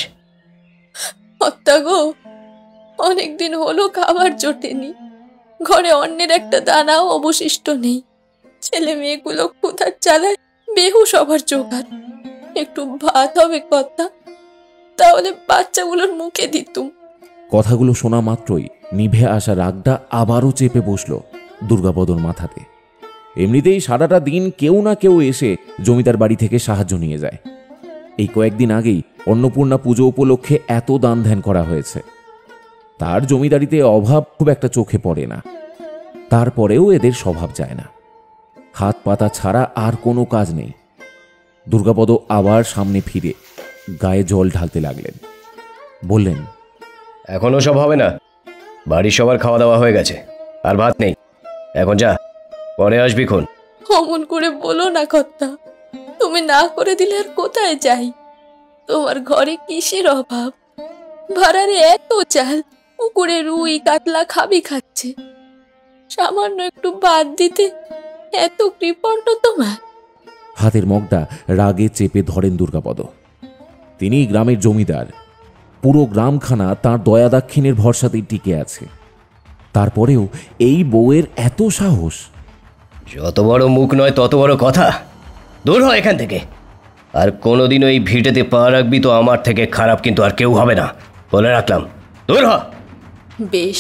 কর্তা গো, অনেকদিন হলো খাবার জোটেনি। ঘরে অন্যের একটা দানাও অবশিষ্ট নেই। ছেলে মেয়েগুলো ক্ষুধার জ্বালায় বেহুশ হবার জোগাড়। একটু ভাত হবে কর্তা, তাহলে বাচ্চাগুলোর মুখে দিতুম। কথাগুলো শোনা মাত্রই নিভে আসা রাগটা আবারও চেপে বসল দুর্গাপদর মাথাতে। এমনিতেই সারাটা দিন কেউ না কেউ এসে জমিদার বাড়ি থেকে সাহায্য নিয়ে যায়। এই কয়েকদিন আগেই অন্নপূর্ণা পুজো উপলক্ষে এত দান ধ্যান করা হয়েছে। তার জমিদারিতে অভাব খুব একটা চোখে পড়ে না। তারপরেও এদের স্বভাব যায় না। হাত পাতা ছাড়া আর কোনো কাজ নেই। দুর্গাপদ আবার সামনে ফিরে গায়ে জল ঢালতে লাগলেন। বললেন, এখনো সব হবে না। বাড়ির সবার খাওয়া দাওয়া হয়ে গেছে, আর ভাত নেই। এখন যা, পরে আসবি খন। অমন করে বলো না কর্তা, তুমি না করে দিলে আর কোথায় যাই? তোমার ঘরে কিসের অভাব? ভাড়ারে এত চাল, পুকুরে রুই কাতলা খাবি খাচ্ছে। সামান্য একটু ভাত দিতে এত কৃপণ্য তোমার? হাতের মগটা রাগে চেপে ধরেন দুর্গাপদ। তিনি গ্রামের জমিদার। পুরো গ্রামখানা তাঁর দয়া দাক্ষিণের ভরসাতেই টিকে আছে। তারপরেও এই বউয়ের এত সাহস! যত বড় মুখ নয় তত বড় কথা। দূর হয় এখান থেকে। আর কোনোদিনও এই ভিটেতে পা রাখবি তো আমার থেকে খারাপ কিন্তু আর কেউ হবে না, বলে রাখলাম। দূর হ। বেশ,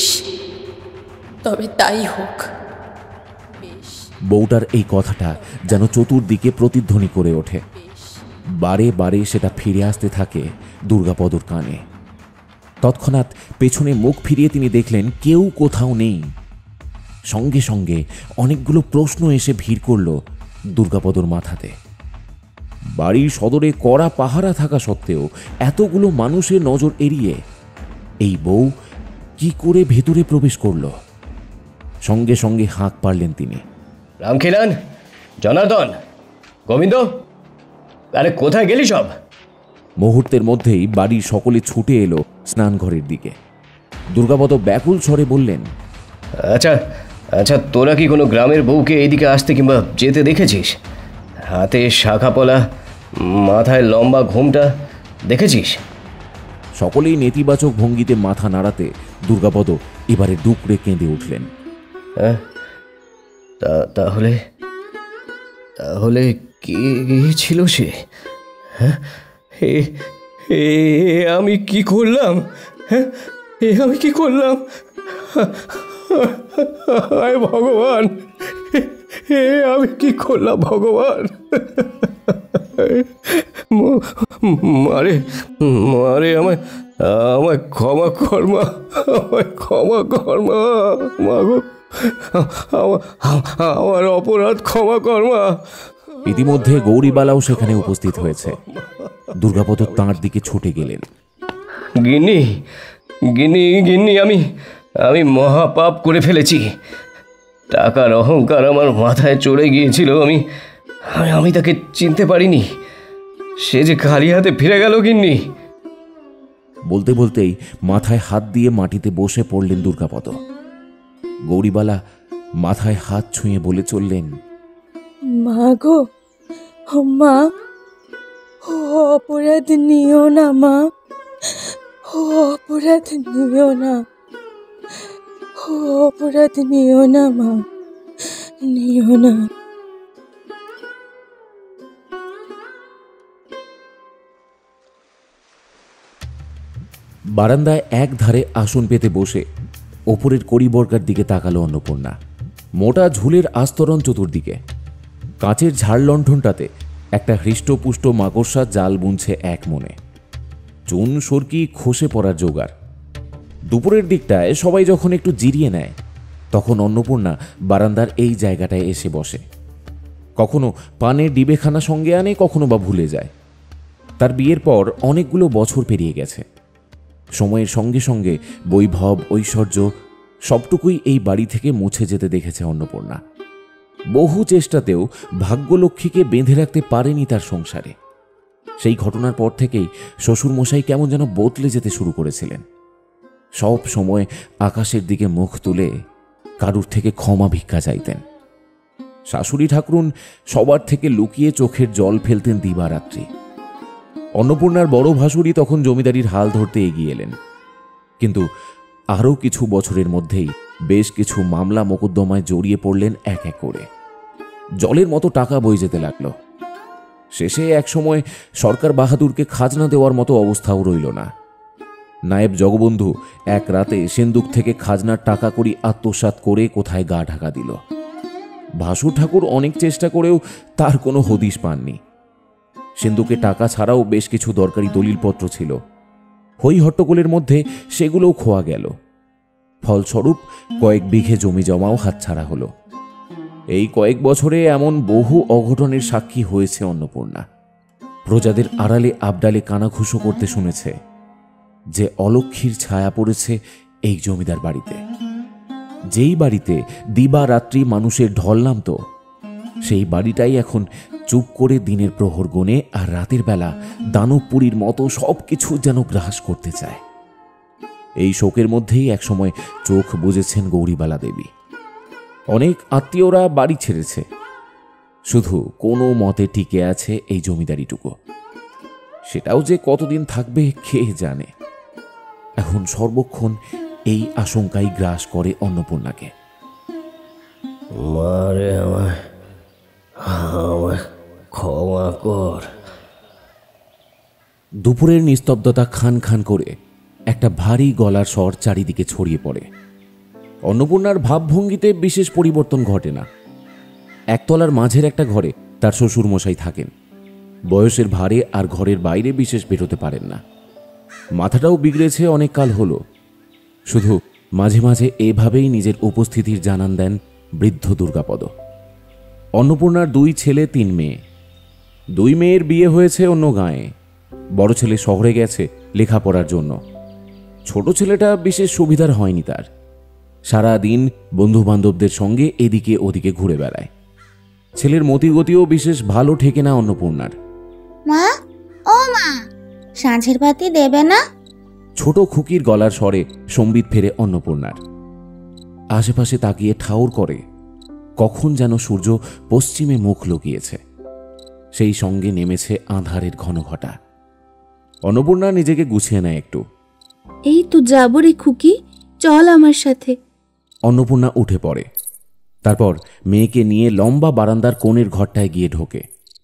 তবে তাই হোক। বউটার এই কথাটা যেন চতুর্দিকে প্রতিধ্বনি করে ওঠে। বারে বারে সেটা ফিরে আসতে থাকে দুর্গাপদর কানে। তৎক্ষণাৎ পেছনে মুখ ফিরিয়ে তিনি দেখলেন কেউ কোথাও নেই। সঙ্গে সঙ্গে অনেকগুলো প্রশ্ন এসে ভিড় করল দুর্গাপদর মাথাতে। বাড়ির সদরে কড়া পাহারা থাকা সত্ত্বেও এতগুলো মানুষের নজর এড়িয়ে এই বউ কি করে ভেতরে প্রবেশ করল? সঙ্গে সঙ্গে হাঁক পারলেন তিনি। রামখিলান, জনার্দন, গোবিন্দ, আরে কোথায় গেলি সব? মুহূর্তের মধ্যেই বাড়ির সকলে ছুটে এলো স্নানঘরের দিকে। দুর্গাপদ ব্যাকুল স্বরে বললেন, আচ্ছা আচ্ছা তোরা কি কোনো গ্রামের বউকে এইদিকে আসতে কিংবা যেতে দেখেছিস? হাতে শাখা পলা, মাথায় লম্বা ঘোমটা দেখেছিস? সকলেই নেতিবাচক ভঙ্গিতে মাথা নাড়াতে দুর্গাপদ এবারে ডুকরে কেঁদে উঠলেন। হ্যাঁ, তাহলে তাহলে কে ছিল সে? হ্যাঁ, এ আমি কি করলাম? হ্যাঁ, এ আমি কি করলাম? হায় ভগবান, এ আমি কি করলাম ভগবান? মারে মারে আমায় আমায় ক্ষমা কর মা, আমায় ক্ষমা কর মা। মাগো, আমার অপরাধ ক্ষমা কর মা। ইতিমধ্যে গৌরীবালাও সেখানে উপস্থিত হয়েছে। দুর্গাপদ তাঁর দিকে ছুটে গেলেন। গিন্নি, গিন্নি, গিন্নি, আমি আমি মহাপাপ করে ফেলেছি। টাকার অহংকার আমার মাথায় চড়ে গিয়েছিল। আমি আমি তাকে চিনতে পারিনি। সে যে খালি হাতে ফিরে গেল। গিন্নি, বলতে বলতেই মাথায় হাত দিয়ে মাটিতে বসে পড়লেন দুর্গাপদ। গৌরীবালা মাথায় হাত ছুঁয়ে বলে চললেন, মা গো, ও মা, ও অপরাধ নিও না মা, ও অপরাধ নিও না, ও অপরাধ নিও না মা, নিও না। বারান্দায় এক ধারে আসন পেতে বসে ওপরের কড়িবর্গার দিকে তাকালো অন্নপূর্ণা। মোটা ঝুলের আস্তরণ চতুর্দিকে, কাঁচের ঝাড় লণ্ঠনটাতে একটা হৃষ্টপুষ্ট মাকড়সা জাল বুনছে এক মনে। চুন সরকি খসে পড়ার জোগাড়। দুপুরের দিকটায় সবাই যখন একটু জিরিয়ে নেয়, তখন অন্নপূর্ণা বারান্দার এই জায়গাটায় এসে বসে। কখনো পানের ডিবেখানা সঙ্গে আনে, কখনো বা ভুলে যায়। তার বিয়ের পর অনেকগুলো বছর পেরিয়ে গেছে। সময়ের সঙ্গে সঙ্গে বৈভব, ঐশ্বর্য সবটুকুই এই বাড়ি থেকে মুছে যেতে দেখেছে অন্নপূর্ণা। বহু চেষ্টাতেও ভাগ্যলক্ষ্মীকে বেঁধে রাখতে পারেনি তার সংসারে। সেই ঘটনার পর থেকেই শ্বশুরমশাই কেমন যেন বদলে যেতে শুরু করেছিলেন। সব সময় আকাশের দিকে মুখ তুলে কারুর থেকে ক্ষমা ভিক্ষা চাইতেন। শাশুড়ি ঠাকুরুন সবার থেকে লুকিয়ে চোখের জল ফেলতেন দিবারাত্রি। অন্নপূর্ণার বড় ভাসুরি তখন জমিদারির হাল ধরতে এগিয়ে এলেন, কিন্তু আরও কিছু বছরের মধ্যেই বেশ কিছু মামলা মোকদ্দমায় জড়িয়ে পড়লেন এক এক করে। জলের মতো টাকা বয়ে যেতে লাগলো। শেষে একসময় সরকার বাহাদুরকে খাজনা দেওয়ার মতো অবস্থাও রইল না। নায়েব জগবন্ধু এক রাতে সেন্দুক থেকে খাজনার টাকা কড়ি আত্মসাৎ করে কোথায় গা ঢাকা দিল। ভাসুর ঠাকুর অনেক চেষ্টা করেও তার কোনো হদিশ পাননি। সিন্ধুকে টাকা ছাড়াও বেশ কিছু দরকারি দলিলপত্র ছিল। হই হট্টগোলের মধ্যে সেগুলোও খোয়া গেল। ফলস্বরূপ কয়েক বিঘে জমি জমাও হাতছাড়া হলো। এই কয়েক বছরে এমন বহু অঘটনের সাক্ষী হয়েছে অন্নপূর্ণা। প্রজাদের আড়ালে আবডালে কানাঘুষো করতে শুনেছে যে অলক্ষীর ছায়া পড়েছে এই জমিদার বাড়িতে। যেই বাড়িতে দিবা রাত্রি মানুষের ঢল নামতো, সেই বাড়িটাই এখন চুপ করে দিনের প্রহর গুনে আর রাতের বেলা দানবপুরীর মতো সব কিছু যেন গ্রাস করতে চায়। এই শোকের মধ্যেই একসময় চোখ বুজেছেন গৌরীবালা দেবী। অনেক আত্মীয়রা বাড়ি ছেড়েছে, শুধু কোনো মতে টিকে আছে এই জমিদারিটুকু। সেটাও যে কতদিন থাকবে কে জানে। এখন সর্বক্ষণ এই আশঙ্কাই গ্রাস করে অন্নপূর্ণাকে। মারে আমায় আমায় ক্ষমা কর। দুপুরের নিস্তব্ধতা খান খান করে একটা ভারী গলার স্বর চারিদিকে ছড়িয়ে পড়ে। অন্নপূর্ণার ভাবভঙ্গিতে বিশেষ পরিবর্তন ঘটে না। একতলার মাঝের একটা ঘরে তার শ্বশুরমশাই থাকেন। বয়সের ভারে আর ঘরের বাইরে বিশেষ বেরোতে পারেন না। মাথাটাও বিগড়েছে অনেক কাল হলো। শুধু মাঝে মাঝে এভাবেই নিজের উপস্থিতির জানান দেন বৃদ্ধ দুর্গাপদ। অন্নপূর্ণার দুই ছেলে, তিন মেয়ে। দুই মেয়ের বিয়ে হয়েছে অন্য গাঁয়ে। বড় ছেলে শহরে গেছে লেখাপড়ার জন্য। ছোট ছেলেটা বিশেষ সুবিধার হয়নি তার। সারা দিন বন্ধু বান্ধবদের সঙ্গে এদিকে ওদিকে ঘুরে বেড়ায়। ছেলের মতিগতিও বিশেষ ভালো ঠেকে না অন্নপূর্ণার। মা, ও মা, সাঁঝের বাতি দেবে না? ছোট খুকির গলার স্বরে সম্বিত ফেরে অন্নপূর্ণার। আশেপাশে তাকিয়ে ঠাউর করে কখন যেন সূর্য পশ্চিমে মুখ লুকিয়েছে। সেই সঙ্গে নেমেছে আঁধারের ঘন ঘটা। অন্নপূর্ণা নিজেকে গুছিয়ে নেয় একটু। এই তো যাবো রে খুকি, চল আমার সাথে। অন্নপূর্ণা উঠে পড়ে। তারপর মেয়েকে নিয়ে লম্বা বারান্দার কোণের ঘরটায় গিয়ে ঢোকে।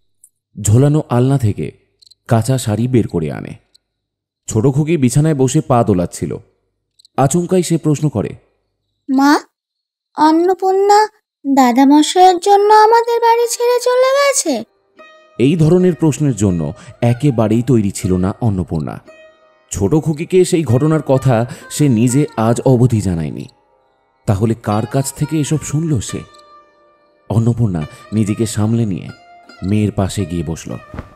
ঝোলানো আলনা থেকে কাঁচা শাড়ি বের করে আনে। ছোট খুকি বিছানায় বসে পা দোলাচ্ছিল। আচমকাই সে প্রশ্ন করে, মা, অন্নপূর্ণা দাদামশাইয়ের জন্য আমাদের বাড়ি ছেড়ে চলে গেছে? এই ধরনের প্রশ্নের জন্য একেবারেই তৈরি ছিল না অন্নপূর্ণা। ছোট খুকিকে সেই ঘটনার কথা সে নিজে আজ অবধি জানায়নি। তাহলে কার কাছ থেকে এসব শুনল সে? অন্নপূর্ণা নিজেকে সামলে নিয়ে মেয়ের পাশে গিয়ে বসল।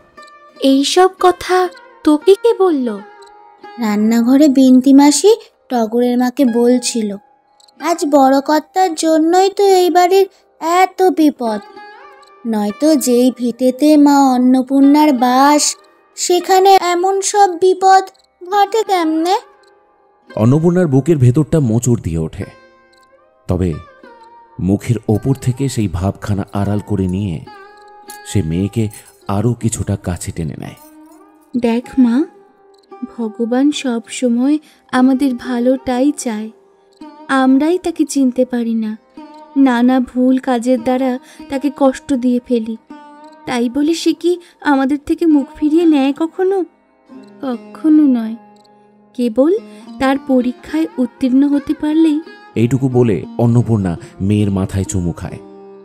এইসব কথা তোকে কে বলল? রান্নাঘরে বিন্তি মাসি টগরের মাকে বলছিল, আজ বড় কর্তার জন্যই তো এই বাড়ির এত বিপদ। নয়তো যেই ভিটেতে মা অন্নপূর্ণার বাস, সেখানে এমন সব বিপদ ঘটে কেমনে? অন্নপূর্ণার বুকের ভেতরটা মোচড় দিয়ে ওঠে, তবে মুখের ওপর থেকে সেই ভাবখানা আড়াল করে নিয়ে সে মেয়েকে আরও কিছুটা কাছে টেনে নেয়। দেখ মা, ভগবান সব সময় আমাদের ভালোটাই চায়, আমরাই তাকে চিনতে পারি না, নানা ভুল কাজের দ্বারা তাকে কষ্ট দিয়ে ফেলি। তাই বলে সে কি আমাদের থেকে মুখ ফিরিয়ে নেয় কখনো? কখনো নয়। কেবল তার পরীক্ষায় উত্তীর্ণ হতে পারলেই। এইটুকু বলে অন্নপূর্ণা মেয়ের মাথায় চুমু খায়।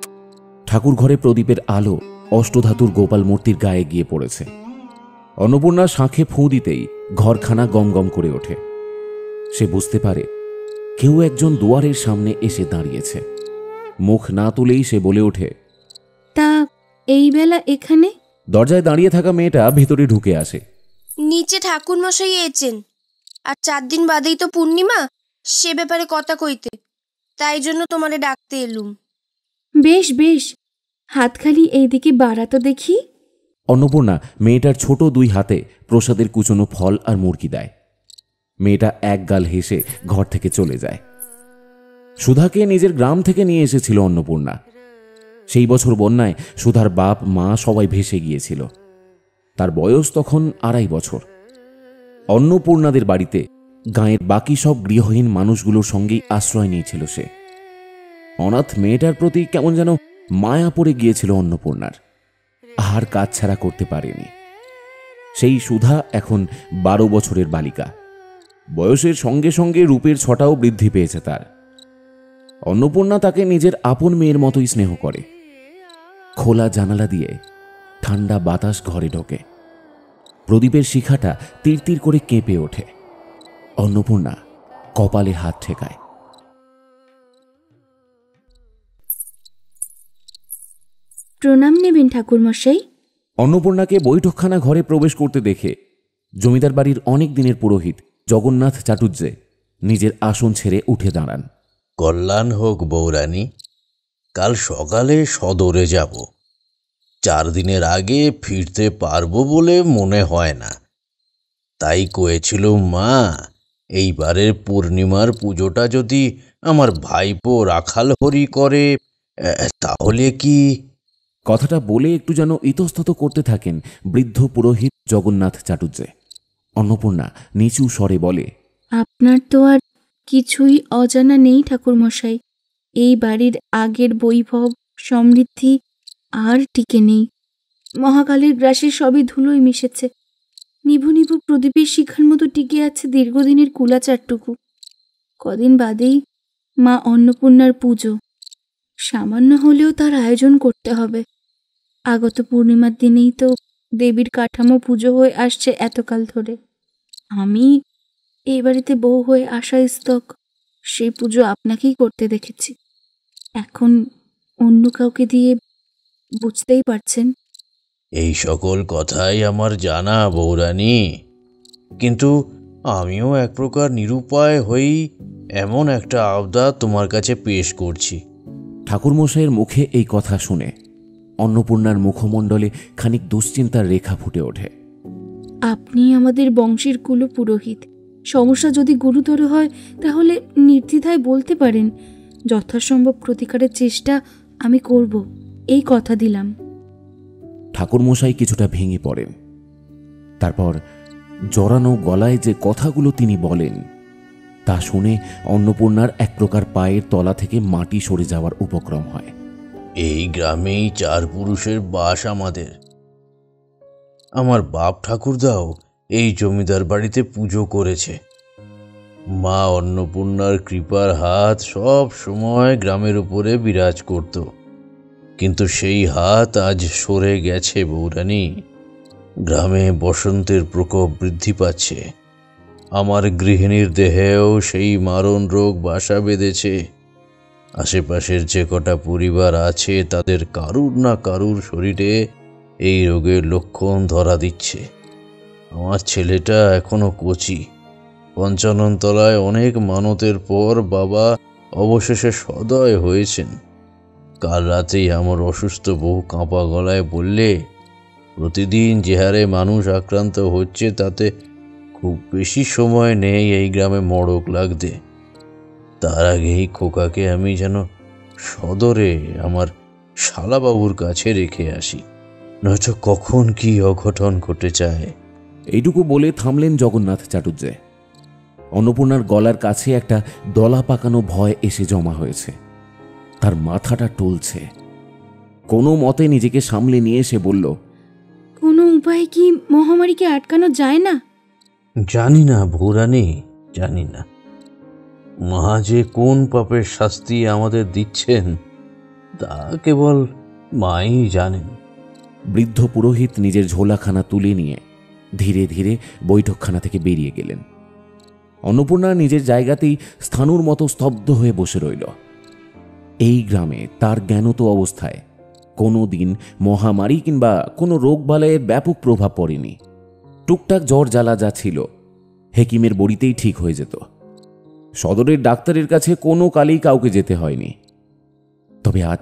ঠাকুর ঘরে প্রদীপের আলো অষ্টধাতুর গোপাল মূর্তির গায়ে গিয়ে পড়েছে। অন্নপূর্ণা শাঁখে ফুঁ দিতেই ঘরখানা গমগম করে ওঠে। সে বুঝতে পারে কেউ একজন দুয়ারের সামনে এসে দাঁড়িয়েছে। মুখ না তুলেই সে বলে ওঠে, তা এই বেলা এখানে? দরজায় দাঁড়িয়ে থাকা মেয়েটা ভেতরে ঢুকে আসে। নিচে ঠাকুর মশাই এসেছেন, আর চার দিন বাদেই তো পূর্ণিমা, সে ব্যাপারে কথা কইতে, তাই জন্য তোমারে ডাকতে এলুম। বেশ বেশ, হাত খালি এইদিকে বাড়াতো দেখি। অন্নপূর্ণা মেয়েটার ছোট দুই হাতে প্রসাদের কুচনো ফল আর মুরগি দেয়। মেয়েটা এক গাল হেসে ঘর থেকে চলে যায়। সুধাকে নিজের গ্রাম থেকে নিয়ে এসেছিল অন্নপূর্ণা। সেই বছর বন্যায় সুধার বাপ মা সবাই ভেসে গিয়েছিল। তার বয়স তখন আড়াই বছর। অন্নপূর্ণাদের বাড়িতে গাঁয়ের বাকি সব গৃহহীন মানুষগুলোর সঙ্গেই আশ্রয় নিয়েছিল সে। অনাথ মেয়েটার প্রতি কেমন যেন মায়া পড়ে গিয়েছিল অন্নপূর্ণার, আর কাজ ছাড়া করতে পারেনি। সেই সুধা এখন বারো বছরের বালিকা। বয়সের সঙ্গে সঙ্গে রূপের ছটাও বৃদ্ধি পেয়েছে তার। অন্নপূর্ণা তাকে নিজের আপন মেয়ের মতোই স্নেহ করে। খোলা জানালা দিয়ে ঠান্ডা বাতাস ঘরে ঢোকে। প্রদীপের শিখাটা তীর তীর করে কেঁপে ওঠে। অন্নপূর্ণা কপালে হাত ঠেকায়। প্রণাম নেবেন ঠাকুরমশাই। অন্নপূর্ণাকে বৈঠকখানা ঘরে প্রবেশ করতে দেখে জমিদার বাড়ির অনেক দিনের পুরোহিত জগন্নাথ চাটুর্যে নিজের আসন ছেড়ে উঠে দাঁড়ান। কল্যাণ হোক বৌরানী, কাল সকালে সদরে যাব। চার দিনের আগে ফিরতে পারবো বলে মনে হয় না। তাই কয়েছিল মা, এইবারের পূর্ণিমার পুজোটা যদি আমার ভাইপো রাখাল হরি করে তাহলে কি? কথাটা বলে একটু যেন ইতস্তত করতে থাকেন বৃদ্ধ পুরোহিত জগন্নাথ চাটুর্যে। অন্নপূর্ণা নিচু স্বরে বলে, আপনার তো আর কিছুই অজানা নেই ঠাকুরমশাই। এই বাড়ির আগের বৈভব সমৃদ্ধি আর টিকে নেই। মহাকালের গ্রাসে সবই ধুলোয় মিশেছে। নিভু নিভু প্রদীপের শিখার মতো টিকে আছে দীর্ঘদিনের কুলাচারটুকু। কদিন বাদেই মা অন্নপূর্ণার পুজো। সামান্য হলেও তার আয়োজন করতে হবে। আগত পূর্ণিমার দিনেই তো দেবীর কাঠামো পুজো হয়ে আসছে এতকাল ধরে। আমি এই বাড়িতে বউ হয়ে আসা স্তক সেই পুজো আপনাকেই করতে দেখেছি। এখন অন্য কাউকে দিয়ে বুঝতেই পারছেন। এই সকল কথাই আমার জানা বৌরানী, কিন্তু আমিও এক প্রকার নিরুপায় হই এমন একটা আবদার তোমার কাছে পেশ করছি। ঠাকুরমশাইয়ের মুখে এই কথা শুনে অন্নপূর্ণার মুখমণ্ডলে খানিক দুশ্চিন্তার রেখা ফুটে ওঠে। আপনি আমাদের বংশের কুল পুরোহিত। সমস্যা যদি গুরুতর হয় তাহলে নির্দ্বিধায় বলতে পারেন। যথাসম্ভব প্রতিকারের চেষ্টা আমি করব, এই কথা দিলাম। ঠাকুরমশাই কিছুটা ভেঙে পড়েন। তারপর জড়ানো গলায় যে কথাগুলো তিনি বলেন তা শুনে অন্নপূর্ণার এক প্রকার পায়ের তলা থেকে মাটি সরে যাওয়ার উপক্রম হয়। এই গ্রামেই চার পুরুষের বাস আমাদের। আমার বাপ ঠাকুরদাও এই জমিদার বাড়িতে পুজো করেছে। মা অন্নপূর্ণার কৃপার হাত সব সময় গ্রামের উপরে বিরাজ করত, কিন্তু সেই হাত আজ সরে গেছে বৌরানী। গ্রামে বসন্তের প্রকোপ বৃদ্ধি পাচ্ছে। আমার গৃহিণীর দেহেও সেই মারণ রোগ বাসা বেঁধেছে। আশেপাশের যে কটা পরিবার আছে তাদের কারুর না কারুর শরীরে এই রোগের লক্ষণ ধরা দিচ্ছে। আমার ছেলেটা এখনো কচি। পঞ্চাননতলায় অনেক মানতের পর বাবা অবশেষে সদয় হয়েছেন। কাল রাতেই আমার অসুস্থ বউ কাঁপা গলায় বললে, প্রতিদিন যে হারে মানুষ আক্রান্ত হচ্ছে তাতে খুব বেশি সময় নেই এই গ্রামে মড়ক লাগতে। তার আগেই খোকাকে আমি যেন সদরে আমার শালাবাবুর কাছে রেখে আসি, নয়তো কখন কি অঘটন ঘটে যায়। এইটুকু বলে থামলেন জগন্নাথ চাটুর্যে। অন্নপূর্ণার গলার কাছে একটা দলা পাকানো ভয় এসে জমা হয়েছে। তার মাথাটা টলছে। কোনো মতে নিজেকে সামলে নিয়ে এসে বলল, কোনো উপায়ে কি মহামারীকে আটকানো যায় না? জানি না ভৌরানী, জানি না। মা যে কোন পাপের শাস্তি আমাদের দিচ্ছেন তা কেবল মাই জানেন। বৃদ্ধ পুরোহিত নিজের ঝোলাখানা তুলে নিয়ে ধীরে ধীরে বৈঠকখানা থেকে বেরিয়ে গেলেন। অন্নপূর্ণা নিজের জায়গাতেই স্থাণুর মতো স্তব্ধ হয়ে বসে রইল। এই গ্রামে তার জ্ঞানত অবস্থায় কোনো দিন মহামারী কিংবা কোনো রোগবালয়ের ব্যাপক প্রভাব পড়েনি। টুকটাক জ্বর জ্বালা যা ছিল হেকিমের বড়িতেই ঠিক হয়ে যেত। সদরের ডাক্তারের কাছে কোনো কালেই কাউকে যেতে হয়নি। তবে আজ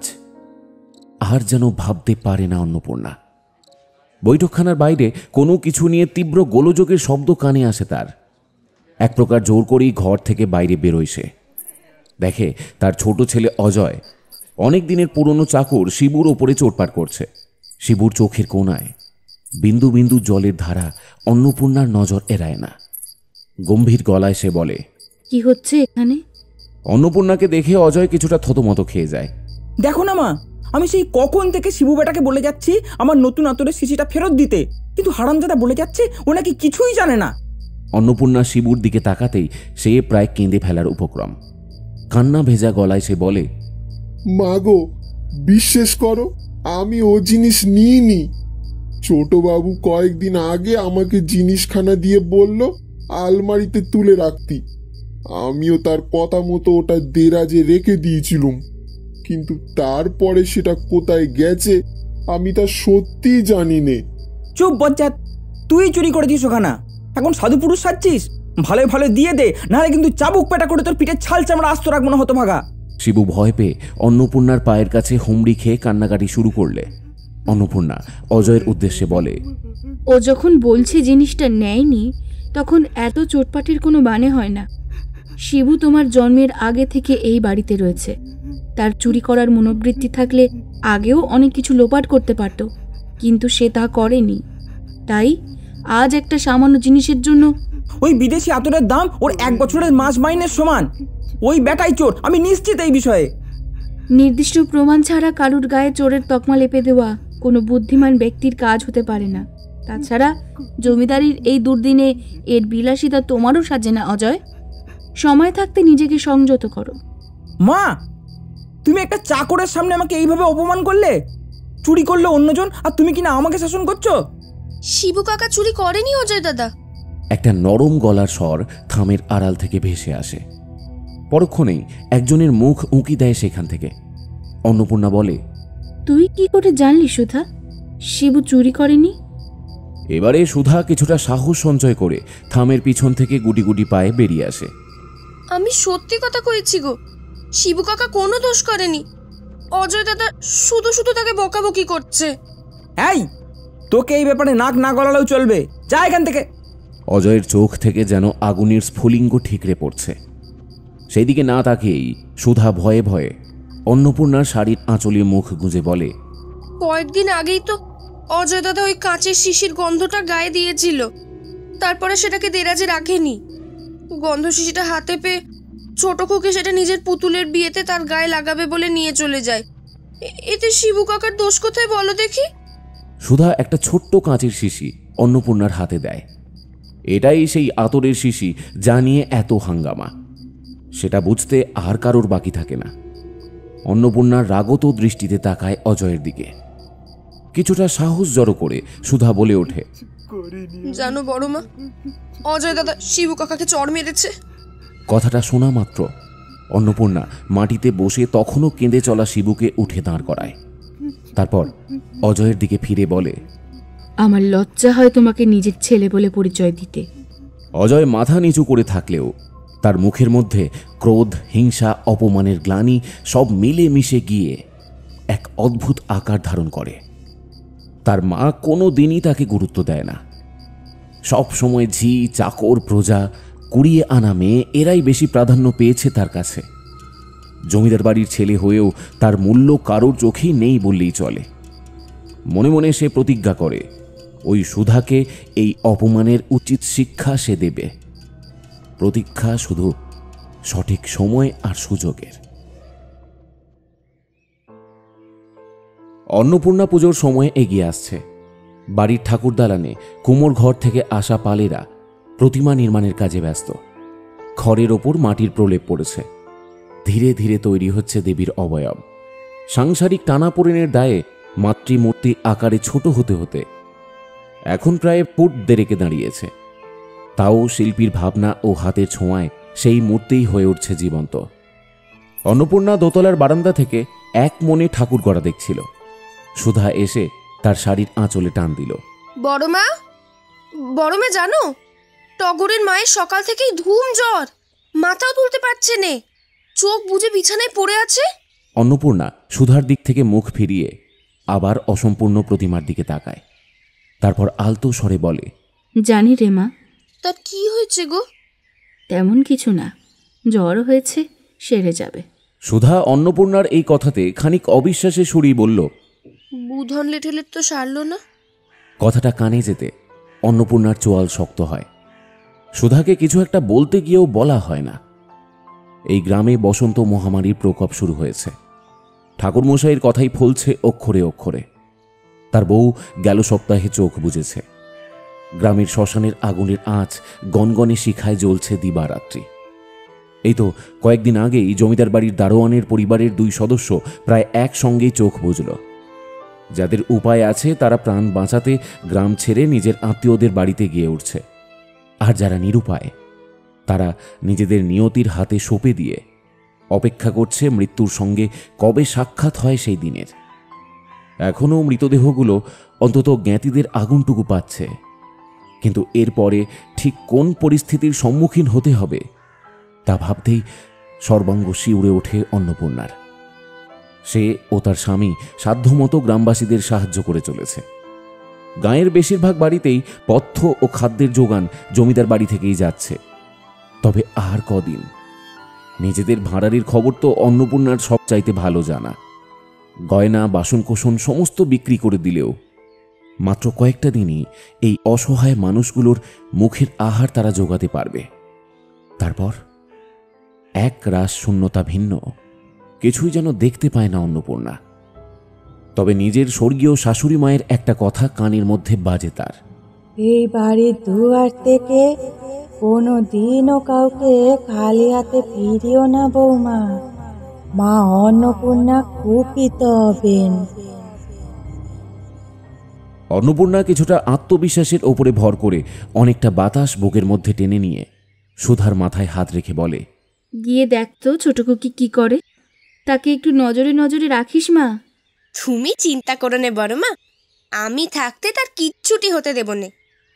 আর যেন ভাবতে পারে না অন্নপূর্ণা। বৈঠকখানার বাইরে কোনো কিছু নিয়ে তীব্র গোলযোগের শব্দ কানে আসে তার। এক প্রকার জোর করেই ঘর থেকে বাইরে বেরোয় সে। দেখে তার ছোট ছেলে অজয় অনেক দিনের পুরনো চাকর শিবুর ওপরে চোটপাট করছে। শিবুর চোখের কোণায় বিন্দু বিন্দু জলের ধারা অন্নপূর্ণার নজর এড়ায় না। গম্ভীর গলায় সে বলে, কি হচ্ছে এখানে? অন্নপূর্ণাকে দেখে অজয় কিছুটা থতমত খেয়ে যায়। দেখো না মা, আমি সেই কখন থেকে শিবু বেটাকে বলে যাচ্ছি আমার নতুন আতরের শিশিটা ফেরত দিতে, কিন্তু হারামজাদা বলে যাচ্ছে ও নাকি কিছুই জানে না। অন্নপূর্ণা শিবুর দিকে তাকাতেই সে প্রায় কেঁদে ফেলার উপক্রম। কান্না ভেজা গলায় সে বলে, মাগো বিশ্বাস করো, আমি ও জিনিস নিইনি। ছোটবাবু কয়েকদিন আগে আমাকে জিনিসখানা দিয়ে বলল আলমারিতে তুলে রাখতি। আমিও তার কথা মতো ওটা দেরাজে রেখে দিয়েছিলুম, কিন্তু তারপরে সেটা কোথায় গেছে আমি তা সত্যিই জানি নে। চুপ বজ্জাত, তুই চুরি করে দিস ওখানা, এখন সাধু পুরুষ সাজছিস? ভালো ভালো দিয়ে দে, নাহলে কিন্তু চাবুক পেটা করে তোর পিঠে ছাল চামড়া আস্ত রাখবো না, হতো ভাগা। শিবু ভয় পেয়ে অন্নপূর্ণার পায়ের কাছে হুমড়ি খেয়ে কান্নাকাটি শুরু করলে। অন্নপূর্ণা অজয়ের উদ্দেশ্যে বলে, ও যখন বলছে জিনিসটা নেয়নি তখন এত চোটপাটের কোনো মানে হয় না। শিবু তোমার জন্মের আগে থেকে এই বাড়িতে রয়েছে। তার চুরি করার মনোবৃত্তি থাকলে আগেও অনেক কিছু লোপাট করতে পারত, কিন্তু সে তা করেনি। তাই আজ একটা সামান্য জিনিসের জন্য ওই বিদেশি আতরের দাম ওর এক বছরের মাস মাইনের সমান। ওই বেটাই চোর, আমি নিশ্চিত এই বিষয়ে। নির্দিষ্ট প্রমাণ ছাড়া কারুর গায়ে চোরের তকমা লেপে দেওয়া কোনো বুদ্ধিমান ব্যক্তির কাজ হতে পারে না। তাছাড়া জমিদারির এই দুর্দিনে এর বিলাসিতা তোমারও সাজে না অজয়। সময় থাকতে নিজেকে সংযত করো। মা, তুমি একটা চাকরের সামনে আমাকে এইভাবে অপমান করলে। চুরি করলে অন্যজন, আর তুমি কিনা আমাকে শাসন করছো। শিবু কাকা চুরি করেনি অজয় দাদা। একটা নরম গলার স্বর থামের আড়াল থেকে ভেসে আসে। পরক্ষণেই একজনের মুখ উঁকি দেয় সেখান থেকে। অন্নপূর্ণা বলে, তুই কি করে জানলি সুধা শিবু চুরি করেনি? এবারে সুধা কিছুটা সাহস সঞ্চয় করে থামের পিছন থেকে গুটি গুটি পায়ে বেরিয়ে আসে। আমি সত্যি কথা কইছি গো, শিবু কাকা কোনো দোষ করেনি। অজয় দাদা শুধু শুধু তাকে বকাবকি করছে। এই, তোকে এই ব্যাপারে নাক না গলালেও চলবে, যা এখান থেকে। অজয়ের চোখ থেকে যেন আগুনের স্ফুলিঙ্গ ঠিকরে পড়ছে। সেই দিকে না তাকিয়েই সুধা ভয়ে ভয়ে অন্নপূর্ণার শাড়ির আঁচলে মুখ গুঁজে বলে, কয়েকদিন আগেই তো অজয় দাদা ওই কাঁচের শিশির গন্ধটা গায়ে দিয়েছিল, তারপরে সেটাকে দেরাজে রাখেনি। গন্ধ শিশিটা হাতে পেয়ে ছোট খুকে সেটা নিজের পুতুলের বিয়েতে তার গায়ে লাগাবে বলে নিয়ে চলে যায়। এতে শিবু কাকার দোষ কোথায় বলো দেখি? সুধা একটা ছোট্ট কাঁচের শিশি অন্নপূর্ণার হাতে দেয়। এটাই সেই আতরের শিশি যা নিয়ে এত হাঙ্গামা। সেটা বুঝতে আর কারোর বাকি থাকে না। অন্নপূর্ণার রাগত দৃষ্টিতে তাকায় অজয়ের দিকে। কিছুটা সাহস জড়ো করে সুধা বলে ওঠে, জানো বড় মা, অজয় দাদা শিবু কাকাকে চড় মেরেছে। কথাটা শোনা মাত্র অন্নপূর্ণা মাটিতে বসে তখনও কেঁদে চলা শিবুকে উঠে দাঁড় করায়। তারপর অজয়ের দিকে ফিরে বলে, আমার লজ্জা হয় তোমাকে নিজের ছেলে বলে পরিচয় দিতে। অজয় মাথা নিচু করে থাকলেও তার মুখের মধ্যে ক্রোধ, হিংসা, অপমানের গ্লানি সব মিলে মিশে গিয়ে এক অদ্ভুত আকার ধারণ করে। তার মা কোনো দিনই তাকে গুরুত্ব দেয় না। সব সময় ঝি, চাকর, প্রজা, কুড়িয়ে আনা মেয়ে এরাই বেশি প্রাধান্য পেয়েছে তার কাছে। জমিদার বাড়ির ছেলে হয়েও তার মূল্য কারোর চোখেই নেই বললেই চলে। মনে মনে সে প্রতিজ্ঞা করে ওই সুধাকে এই অপমানের উচিত শিক্ষা সে দেবে। প্রতীক্ষা শুধু সঠিক সময় আর সুযোগের। অন্নপূর্ণা পুজোর সময় এগিয়ে আসছে। বাড়ির ঠাকুর দালানে কুমোর ঘর থেকে আসা পালেরা প্রতিমা নির্মাণের কাজে ব্যস্ত। খড়ের ওপর মাটির প্রলেপ পড়েছে। ধীরে ধীরে তৈরি হচ্ছে দেবীর অবয়ব। সাংসারিক টানাপোড়েনের দায়ে মাতৃমূর্তি আকারে ছোট হতে হতে এখন প্রায় ফুট দেড়েকে দাঁড়িয়েছে। তাও শিল্পীর ভাবনা ও হাতের ছোঁয়ায় সেই মূর্তিই হয়ে উঠছে জীবন্ত। অন্নপূর্ণা দোতলার বারান্দা থেকে এক মনে ঠাকুর করা দেখছিল। সুধা এসে তার শাড়ির আঁচলে টান দিল। বড় মা, বড় মা জানো, টগরের মায়ের সকাল থেকেই ধুম জ্বর, মাথাও তুলতে পারছে নে, চোখ বুজে বিছানায় পড়ে আছে। অন্নপূর্ণা সুধার দিক থেকে মুখ ফিরিয়ে আবার অসম্পূর্ণ প্রতিমার দিকে তাকায়। তারপর আলতো স্বরে বলে, জানি রে মা। তার কি হয়েছে গো? তেমন কিছু না, জ্বর হয়েছে, সেরে যাবে। সুধা অন্নপূর্ণার এই কথাতে খানিক অবিশ্বাসে সুরেই বলল, বুধন লেঠেলের তো সারল না। কথাটা কানে যেতে অন্নপূর্ণার চোয়াল শক্ত হয়। সুধাকে কিছু একটা বলতে গিয়েও বলা হয় না। এই গ্রামে বসন্ত মহামারীর প্রকোপ শুরু হয়েছে। ঠাকুরমশাইয়ের কথাই ফলছে অক্ষরে অক্ষরে। তার বউ গেল সপ্তাহে চোখ বুজেছে। গ্রামের শ্মশানের আগুনের আঁচ গনগনে শিখায় জ্বলছে দিবারাত্রি। এই তো কয়েকদিন আগেই জমিদার বাড়ির দারোয়ানের পরিবারের দুই সদস্য প্রায় একসঙ্গেই চোখ বুজল। যাদের উপায় আছে তারা প্রাণ বাঁচাতে গ্রাম ছেড়ে নিজের আত্মীয়দের বাড়িতে গিয়ে উঠছে, আর যারা নিরুপায় তারা নিজেদের নিয়তির হাতে সঁপে দিয়ে অপেক্ষা করছে মৃত্যুর সঙ্গে কবে সাক্ষাৎ হয় সেই দিনের। এখনও মৃতদেহগুলো অন্তত জ্ঞাতিদের আগুনটুকু পাচ্ছে, কিন্তু এরপরে ঠিক কোন পরিস্থিতির সম্মুখীন হতে হবে তা ভাবতেই সর্বাঙ্গ শিউরে ওঠে অন্নপূর্ণার। সে ও তার স্বামী সাধ্যমতো গ্রামবাসীদের সাহায্য করে চলেছে। গাঁয়ের বেশিরভাগ বাড়িতেই পথ্য ও খাদ্যের যোগান জমিদার বাড়ি থেকেই যাচ্ছে। তবে আর কদিন? নিজেদের ভাঁড়ারির খবর তো অন্নপূর্ণার সব চাইতে ভালো জানা। গয়না, বাসনকোসন সমস্ত বিক্রি করে দিলেও মাত্র কয়েকটা দিনই এই অসহায় মানুষগুলোর মুখের আহার তারা জোগাতে পারবে। তারপর এক রাস শূন্যতা ভিন্ন কিছুই যেন দেখতে পায় না অন্নপূর্ণা। তবে নিজের স্বর্গীয় শাশুড়ি মায়ের একটা কথা কানের মধ্যে বাজে তার, এই বাড়ির দুয়ার থেকে কোনো দিনও কাউকে খালি হাতে ফিরিও না বৌমা, মা অন্নপূর্ণা কুপিত হবেন। অন্নপূর্ণা কিছুটা আত্মবিশ্বাসের ওপরে ভর করে অনেকটা বাতাস বুকের মধ্যে টেনে নিয়ে সুধার মাথায় হাত রেখে বলে, গিয়ে দেখ তো ছোট কুকি কি করে, তাকে একটু নজরে নজরে রাখিস মা। তুমি চিন্তা করো নে বড় মা, আমি থাকতে তার কিচ্ছুটি হতে দেব না।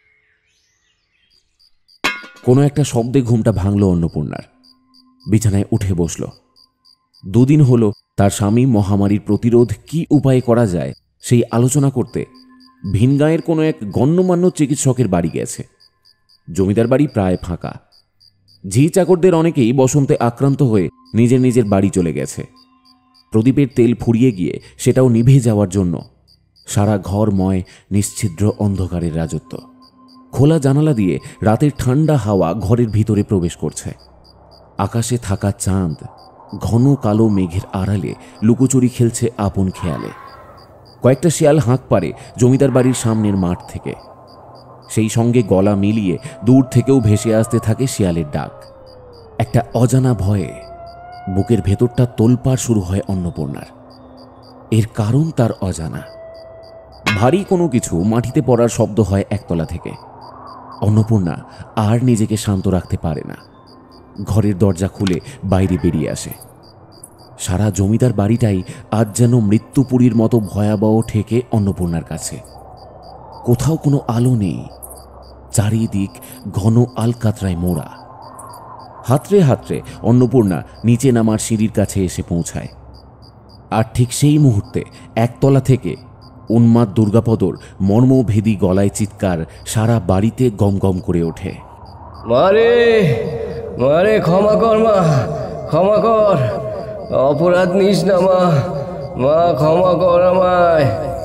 কোনো একটা শব্দে ঘুমটা ভাঙল অন্নপূর্ণার। বিছানায় উঠে বসল। দুদিন হলো তার স্বামী মহামারীর প্রতিরোধ কি উপায়ে করা যায় সেই আলোচনা করতে ভিনগাঁয়ের কোনো এক গণ্যমান্য চিকিৎসকের বাড়ি গেছে। জমিদার বাড়ি প্রায় ফাঁকা। ঝি চাকরদের অনেকেই বসন্তে আক্রান্ত হয়ে নিজের নিজের বাড়ি চলে গেছে। প্রদীপের তেল ফুরিয়ে গিয়ে সেটাও নিভে যাওয়ার জন্য সারা ঘরময় নিশ্ছিদ্র অন্ধকারের রাজত্ব। খোলা জানালা দিয়ে রাতের ঠান্ডা হাওয়া ঘরের ভিতরে প্রবেশ করছে। আকাশে থাকা চাঁদ ঘন কালো মেঘের আড়ালে লুকোচুরি খেলছে আপন খেয়ালে। কয়েকটা শিয়াল হাঁক পারে জমিদার বাড়ির সামনের মাঠ থেকে। সেই সঙ্গে গলা মিলিয়ে দূর থেকেও ভেসে আসতে থাকে শিয়ালের ডাক। একটা অজানা ভয়ে বুকের ভেতরটা তোলপাড় শুরু হয় অন্নপূর্ণার। এর কারণ তার অজানা। ভারী কোনো কিছু মাটিতে পড়ার শব্দ হয় একতলা থেকে। অন্নপূর্ণা আর নিজেকে শান্ত রাখতে পারে না। ঘরের দরজা খুলে বাইরে বেরিয়ে আসে। সারা জমিদার বাড়িটাই আজ যেন মৃত্যুপুরীর মতো ভয়াবহ ঠেকে অন্নপূর্ণার কাছে। কোথাও কোনো আলো নেই, চারিদিক ঘন আলকাতরায় মোড়া। হাতড়ে হাতড়ে অন্নপূর্ণা নিচে নামার সিঁড়ির কাছে এসে পৌঁছায়। আর ঠিক সেই মুহূর্তে একতলা থেকে উন্মাদ দুর্গাপদর মর্মভেদী গলায় চিৎকার সারা বাড়িতে গম গম করে ওঠে। মারে মারে, ক্ষমা কর মা, ক্ষমা কর, অপরাধ নিস না মা, মা ক্ষমা কর আমায়।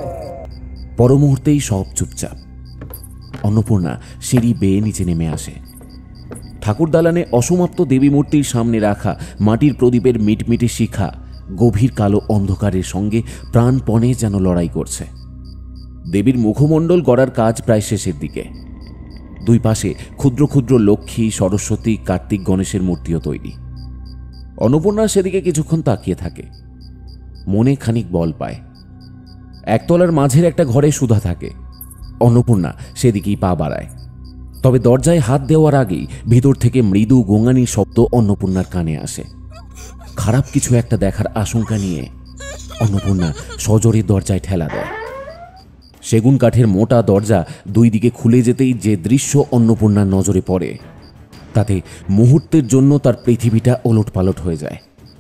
পর মুহূর্তেই সব চুপচাপ। অন্নপূর্ণা সিঁড়ি বেয়ে নিচে নেমে আসে। ঠাকুর দালানে অসমাপ্ত দেবী মূর্তির সামনে রাখা মাটির প্রদীপের মিটমিটে শিখা গভীর কালো অন্ধকারের সঙ্গে প্রাণপণে যেন লড়াই করছে। দেবীর মুখমণ্ডল গড়ার কাজ প্রায় শেষের দিকে। দুই পাশে ক্ষুদ্র ক্ষুদ্র লক্ষ্মী, সরস্বতী, কার্তিক, গণেশের মূর্তিও তৈরি। অন্নপূর্ণা সেদিকে কিছুক্ষণ তাকিয়ে থাকে, মনে খানিক বল পায়। একতলার মাঝের একটা ঘরে সুধা থাকে। অন্নপূর্ণা সেদিকেই পা বাড়ায়, তবে দরজায় হাত দেওয়ার আগেই ভিতর থেকে মৃদু গোঙানির শব্দ অন্নপূর্ণার কানে আসে। খারাপ কিছু একটা দেখার আশঙ্কা নিয়ে অন্নপূর্ণা সজোরে দরজায় ঠেলা দেয়। সেগুন কাঠের মোটা দরজা দুই দিকে খুলে যেতেই যে দৃশ্য অন্নপূর্ণার নজরে পড়ে, তাতে মুহূর্তের জন্য তার পৃথিবীটা ওলটপালট হয়ে যায়।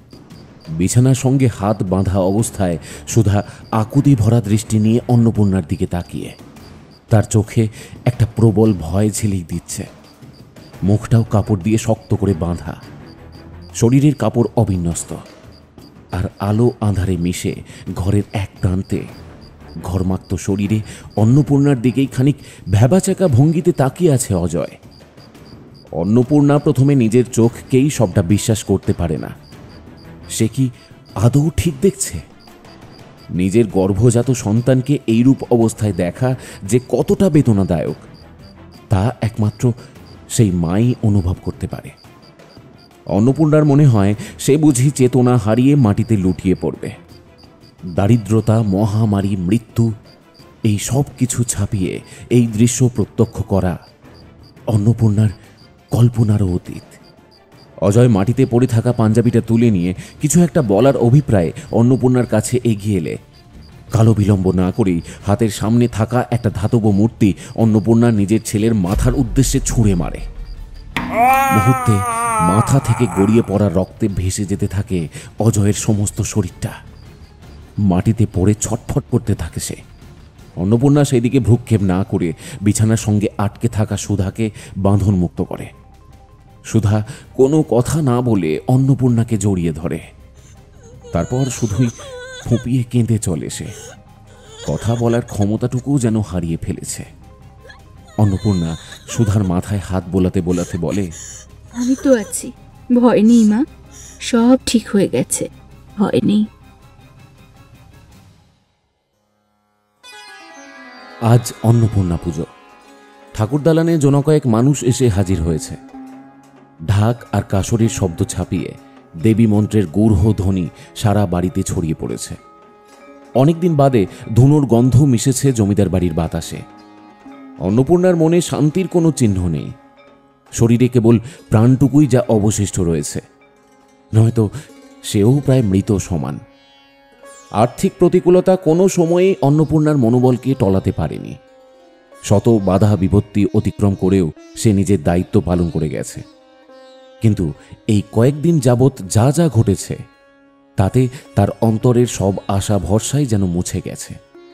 বিছানার সঙ্গে হাত বাঁধা অবস্থায় সুধা আকুতি ভরা দৃষ্টি নিয়ে অন্নপূর্ণার দিকে তাকিয়ে তার চোখে একটা প্রবল ভয় ঝিলিক দিচ্ছে। মুখটাও কাপড় দিয়ে শক্ত করে বাঁধা, শরীরের কাপড় অবিন্যস্ত, আর আলো আঁধারে মিশে ঘরের এক প্রান্তে ঘরমাক্ত শরীরে অন্নপূর্ণার দিকেই খানিক ভ্যাবাচাকা ভঙ্গিতে তাকিয়ে আছে অজয়। অন্নপূর্ণা প্রথমে নিজের চোখকেই সবটা বিশ্বাস করতে পারে না। সে কি আদৌ ঠিক দেখছে? নিজের গর্ভজাত সন্তানকে এইরূপ অবস্থায় দেখা যে কতটা বেদনাদায়ক, তা একমাত্র সেই মাই অনুভব করতে পারে। অন্নপূর্ণার মনে হয় সে বুঝি চেতনা হারিয়ে মাটিতে লুটিয়ে পড়বে। দারিদ্রতা, মহামারী, মৃত্যু, এই সব কিছু ছাপিয়ে এই দৃশ্য প্রত্যক্ষ করা অন্নপূর্ণার কল্পনারও অতীত। অজয় মাটিতে পড়ে থাকা পাঞ্জাবিটা তুলে নিয়ে কিছু একটা বলার অভিপ্রায়ে অন্নপূর্ণার কাছে এগিয়ে এলে কালো বিলম্ব না করেই হাতের সামনে থাকা একটা ধাতব মূর্তি অন্নপূর্ণা নিজের ছেলের মাথার উদ্দেশ্যে ছুঁড়ে মারে। মুহূর্তে মাথা থেকে গড়িয়ে পড়া রক্তে ভেসে যেতে থাকে অজয়ের সমস্ত শরীরটা। মাটিতে পড়ে ছটফট করতে থাকে সে। অন্নপূর্ণা সেদিকে ভ্রুক্ষেপ না করে বিছানার সঙ্গে আটকে থাকা সুধাকে বাঁধন মুক্ত করে। সুধা কোনো কথা না বলে অন্নপূর্ণাকে জড়িয়ে ধরে, তারপর শুধুই ফুঁপিয়ে কেঁদে চলে সে। কথা বলার ক্ষমতাটুকুও যেন হারিয়ে ফেলেছে। অন্নপূর্ণা সুধার মাথায় হাত বোলাতে বোলাতে বলে, আমি তো আছি, ভয় নেই মা, সব ঠিক হয়ে গেছে, ভয় নেই। আজ অন্নপূর্ণা পুজো। ঠাকুর দালানে জনকয়েক মানুষ এসে হাজির হয়েছে। ঢাক আর কাসরের শব্দ ছাপিয়ে দেবী মন্ত্রের গূঢ় ধ্বনি সারা বাড়িতে ছড়িয়ে পড়েছে। অনেকদিন বাদে ধুনোর গন্ধ মিশেছে জমিদার বাড়ির বাতাসে। অন্নপূর্ণার মনে শান্তির কোনো চিহ্ন নেই। শরীরে কেবল প্রাণটুকুই যা অবশিষ্ট রয়েছে, নয়তো সেও প্রায় মৃত সমান। আর্থিক প্রতিকূলতা কোনো সময়েই অন্নপূর্ণার মনোবলকে টলাতে পারেনি। শত বাধা বিপত্তি অতিক্রম করেও সে নিজের দায়িত্ব পালন করে গেছে। কিন্তু এই কয়েকদিন যাবৎ যা যা ঘটেছে, তাতে তার অন্তরের সব আশা ভরসাই যেন মুছে গেছে।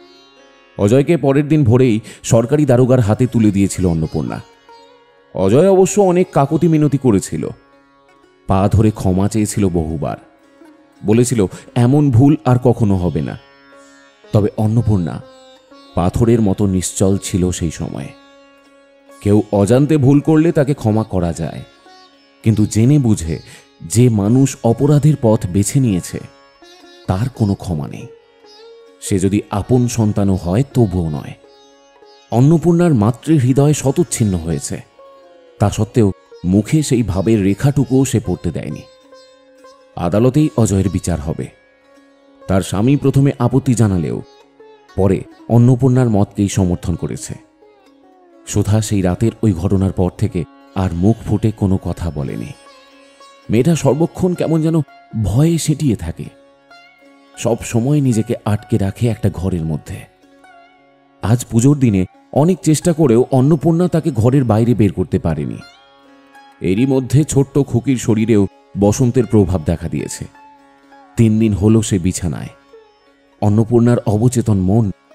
অজয়কে পরের দিন ভোরেই সরকারি দারোগার হাতে তুলে দিয়েছিল অন্নপূর্ণা। অজয় অবশ্য অনেক কাকুতি মিনতি করেছিল, পা ধরে ক্ষমা চেয়েছিল বহুবার, বলেছিল এমন ভুল আর কখনো হবে না। তবে অন্নপূর্ণা পাথরের মতো নিশ্চল ছিল সেই সময়ে। কেউ অজান্তে ভুল করলে তাকে ক্ষমা করা যায়, কিন্তু জেনে বুঝে যে মানুষ অপরাধের পথ বেছে নিয়েছে তার কোনো ক্ষমা নেই। সে যদি আপন সন্তানও হয় তবুও নয়। অন্নপূর্ণার মাতৃহৃদয় শতচ্ছিন্ন হয়েছে, তা সত্ত্বেও মুখে সেই ভাবের রেখাটুকুও সে পড়তে দেয়নি। আদালতেই অজয়ের বিচার হবে। তার স্বামী প্রথমে আপত্তি জানালেও পরে অন্নপূর্ণার মতকেই সমর্থন করেছে। সুধা সেই রাতের ওই ঘটনার পর থেকে আর মুখ ফুটে কোনো কথা বলেনি। মেয়েটা সর্বক্ষণ কেমন যেন ভয়ে সেটিয়ে থাকে, সব সময় নিজেকে আটকে রাখে একটা ঘরের মধ্যে। আজ পুজোর দিনে অনেক চেষ্টা করেও অন্নপূর্ণা তাকে ঘরের বাইরে বের করতে পারেনি। এরই মধ্যে ছোট্ট খুকির শরীরেও বসন্তের প্রভাব দেখা দিয়েছে। তিন দিন হলো সে বিছানায়। অন্নপূর্ণার অবচেতন মন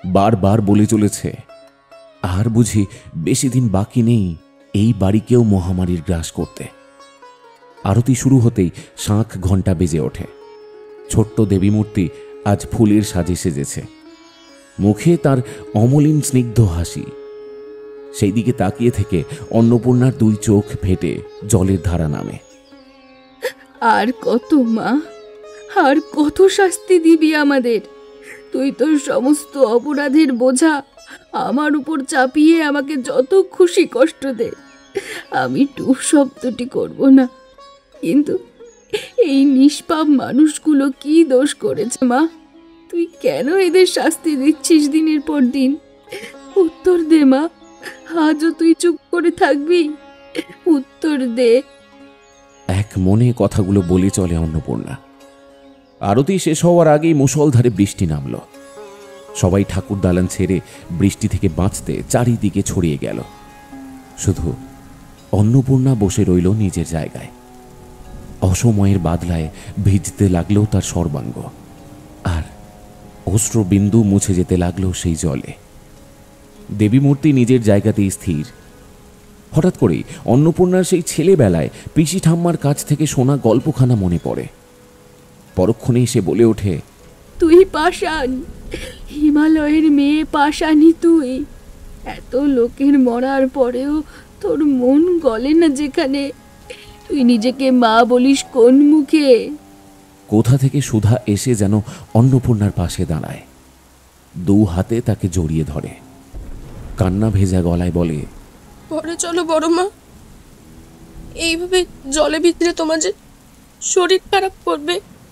বারবার বলে চলেছে, আর বুঝি বেশি দিন বাকি নেই এই বাড়িকেও মহামারীর গ্রাস করতে। আরতি শুরু হতেই শাঁখ ঘণ্টা বেজে ওঠে। ছোট্ট দেবী মূর্তি আজ ফুলের সাজে সেজেছে, মুখে তার অমলিন স্নিগ্ধ হাসি। সেই দিকে তাকিয়ে থেকে অন্নপূর্ণার দুই চোখ ফেটে জলের ধারা নামে। আর কত মা, আর কত শাস্তি দিবি আমাদের? তুই তোর সমস্ত অপরাধের বোঝা আমার উপর চাপিয়ে আমাকে যত খুশি কষ্ট দে, আমি টু শব্দটি করব না। কিন্তু এই নিষ্পাপ মানুষগুলো কি দোষ করেছে মা? তুই কেন এদের শাস্তি দিচ্ছিস দিনের পর দিন? উত্তর দে মা, আজও তুই চুপ করে থাকবি? উত্তর দে। এক মনে কথাগুলো বলে চলে অন্নপূর্ণা। আরতি শেষ হওয়ার আগেই মুষলধারে বৃষ্টি নামল। সবাই ঠাকুর দালান ছেড়ে বৃষ্টি থেকে বাঁচতে চারিদিকে ছড়িয়ে গেল। শুধু অন্নপূর্ণা বসে রইল নিজের জায়গায়। অসময়ের বাদলায় ভিজতে লাগলো তার সর্বাঙ্গ, আর অশ্রুবিন্দু মুছে যেতে লাগলো সেই জলে। দেবী মূর্তি নিজের জায়গাতেই স্থির। হঠাৎ করেই অন্নপূর্ণার সেই ছেলেবেলায় পিসি ঠাম্মার কাছ থেকে শোনা গল্পখানা মনে পড়ে। পরক্ষণেই সে বলে ওঠে, তুই পাষাণ, হিমালয়ের মেয়ে পাষাণী তুই। এত লোকের মরার পরেও তোর মন গলে না যেখানে, তুই নিজেকে মা বলিস কোন মুখে? কোথা থেকে সুধা এসে যেন অন্নপূর্ণার পাশে দাঁড়ায়, দু হাতে তাকে জড়িয়ে ধরে, কান্না ভেজা গলায় বলে, ঘরে চলো বড় মা, এইভাবে জলে ভিতরে তোমার যে শরীর খারাপ করবে,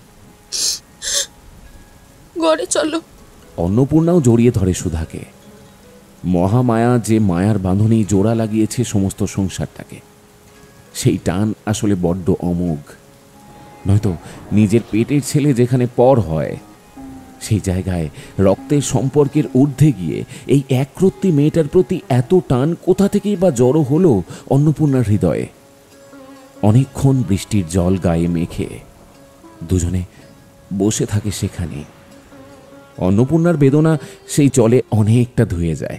ঘরে চলো। অন্নপূর্ণাও জড়িয়ে ধরে সুধাকে। মহামায়া যে মায়ার বাঁধনেই জোড়া লাগিয়েছে সমস্ত সংসারটাকে, সেই টান আসলে বড্ড অমোঘ। নয়তো নিজের পেটের ছেলে যেখানে পর হয়, সেই জায়গায় রক্তের সম্পর্কের ঊর্ধ্বে গিয়ে এই একরত্তি মেয়েটার প্রতি এত টান কোথা থেকেই বা জড়ো হলো অন্নপূর্ণার হৃদয়ে। অনেকক্ষণ বৃষ্টির জল গায়ে মেখে দুজনে বসে থাকে সেখানে। অন্নপূর্ণার বেদনা সেই জলে অনেকটা ধুয়ে যায়।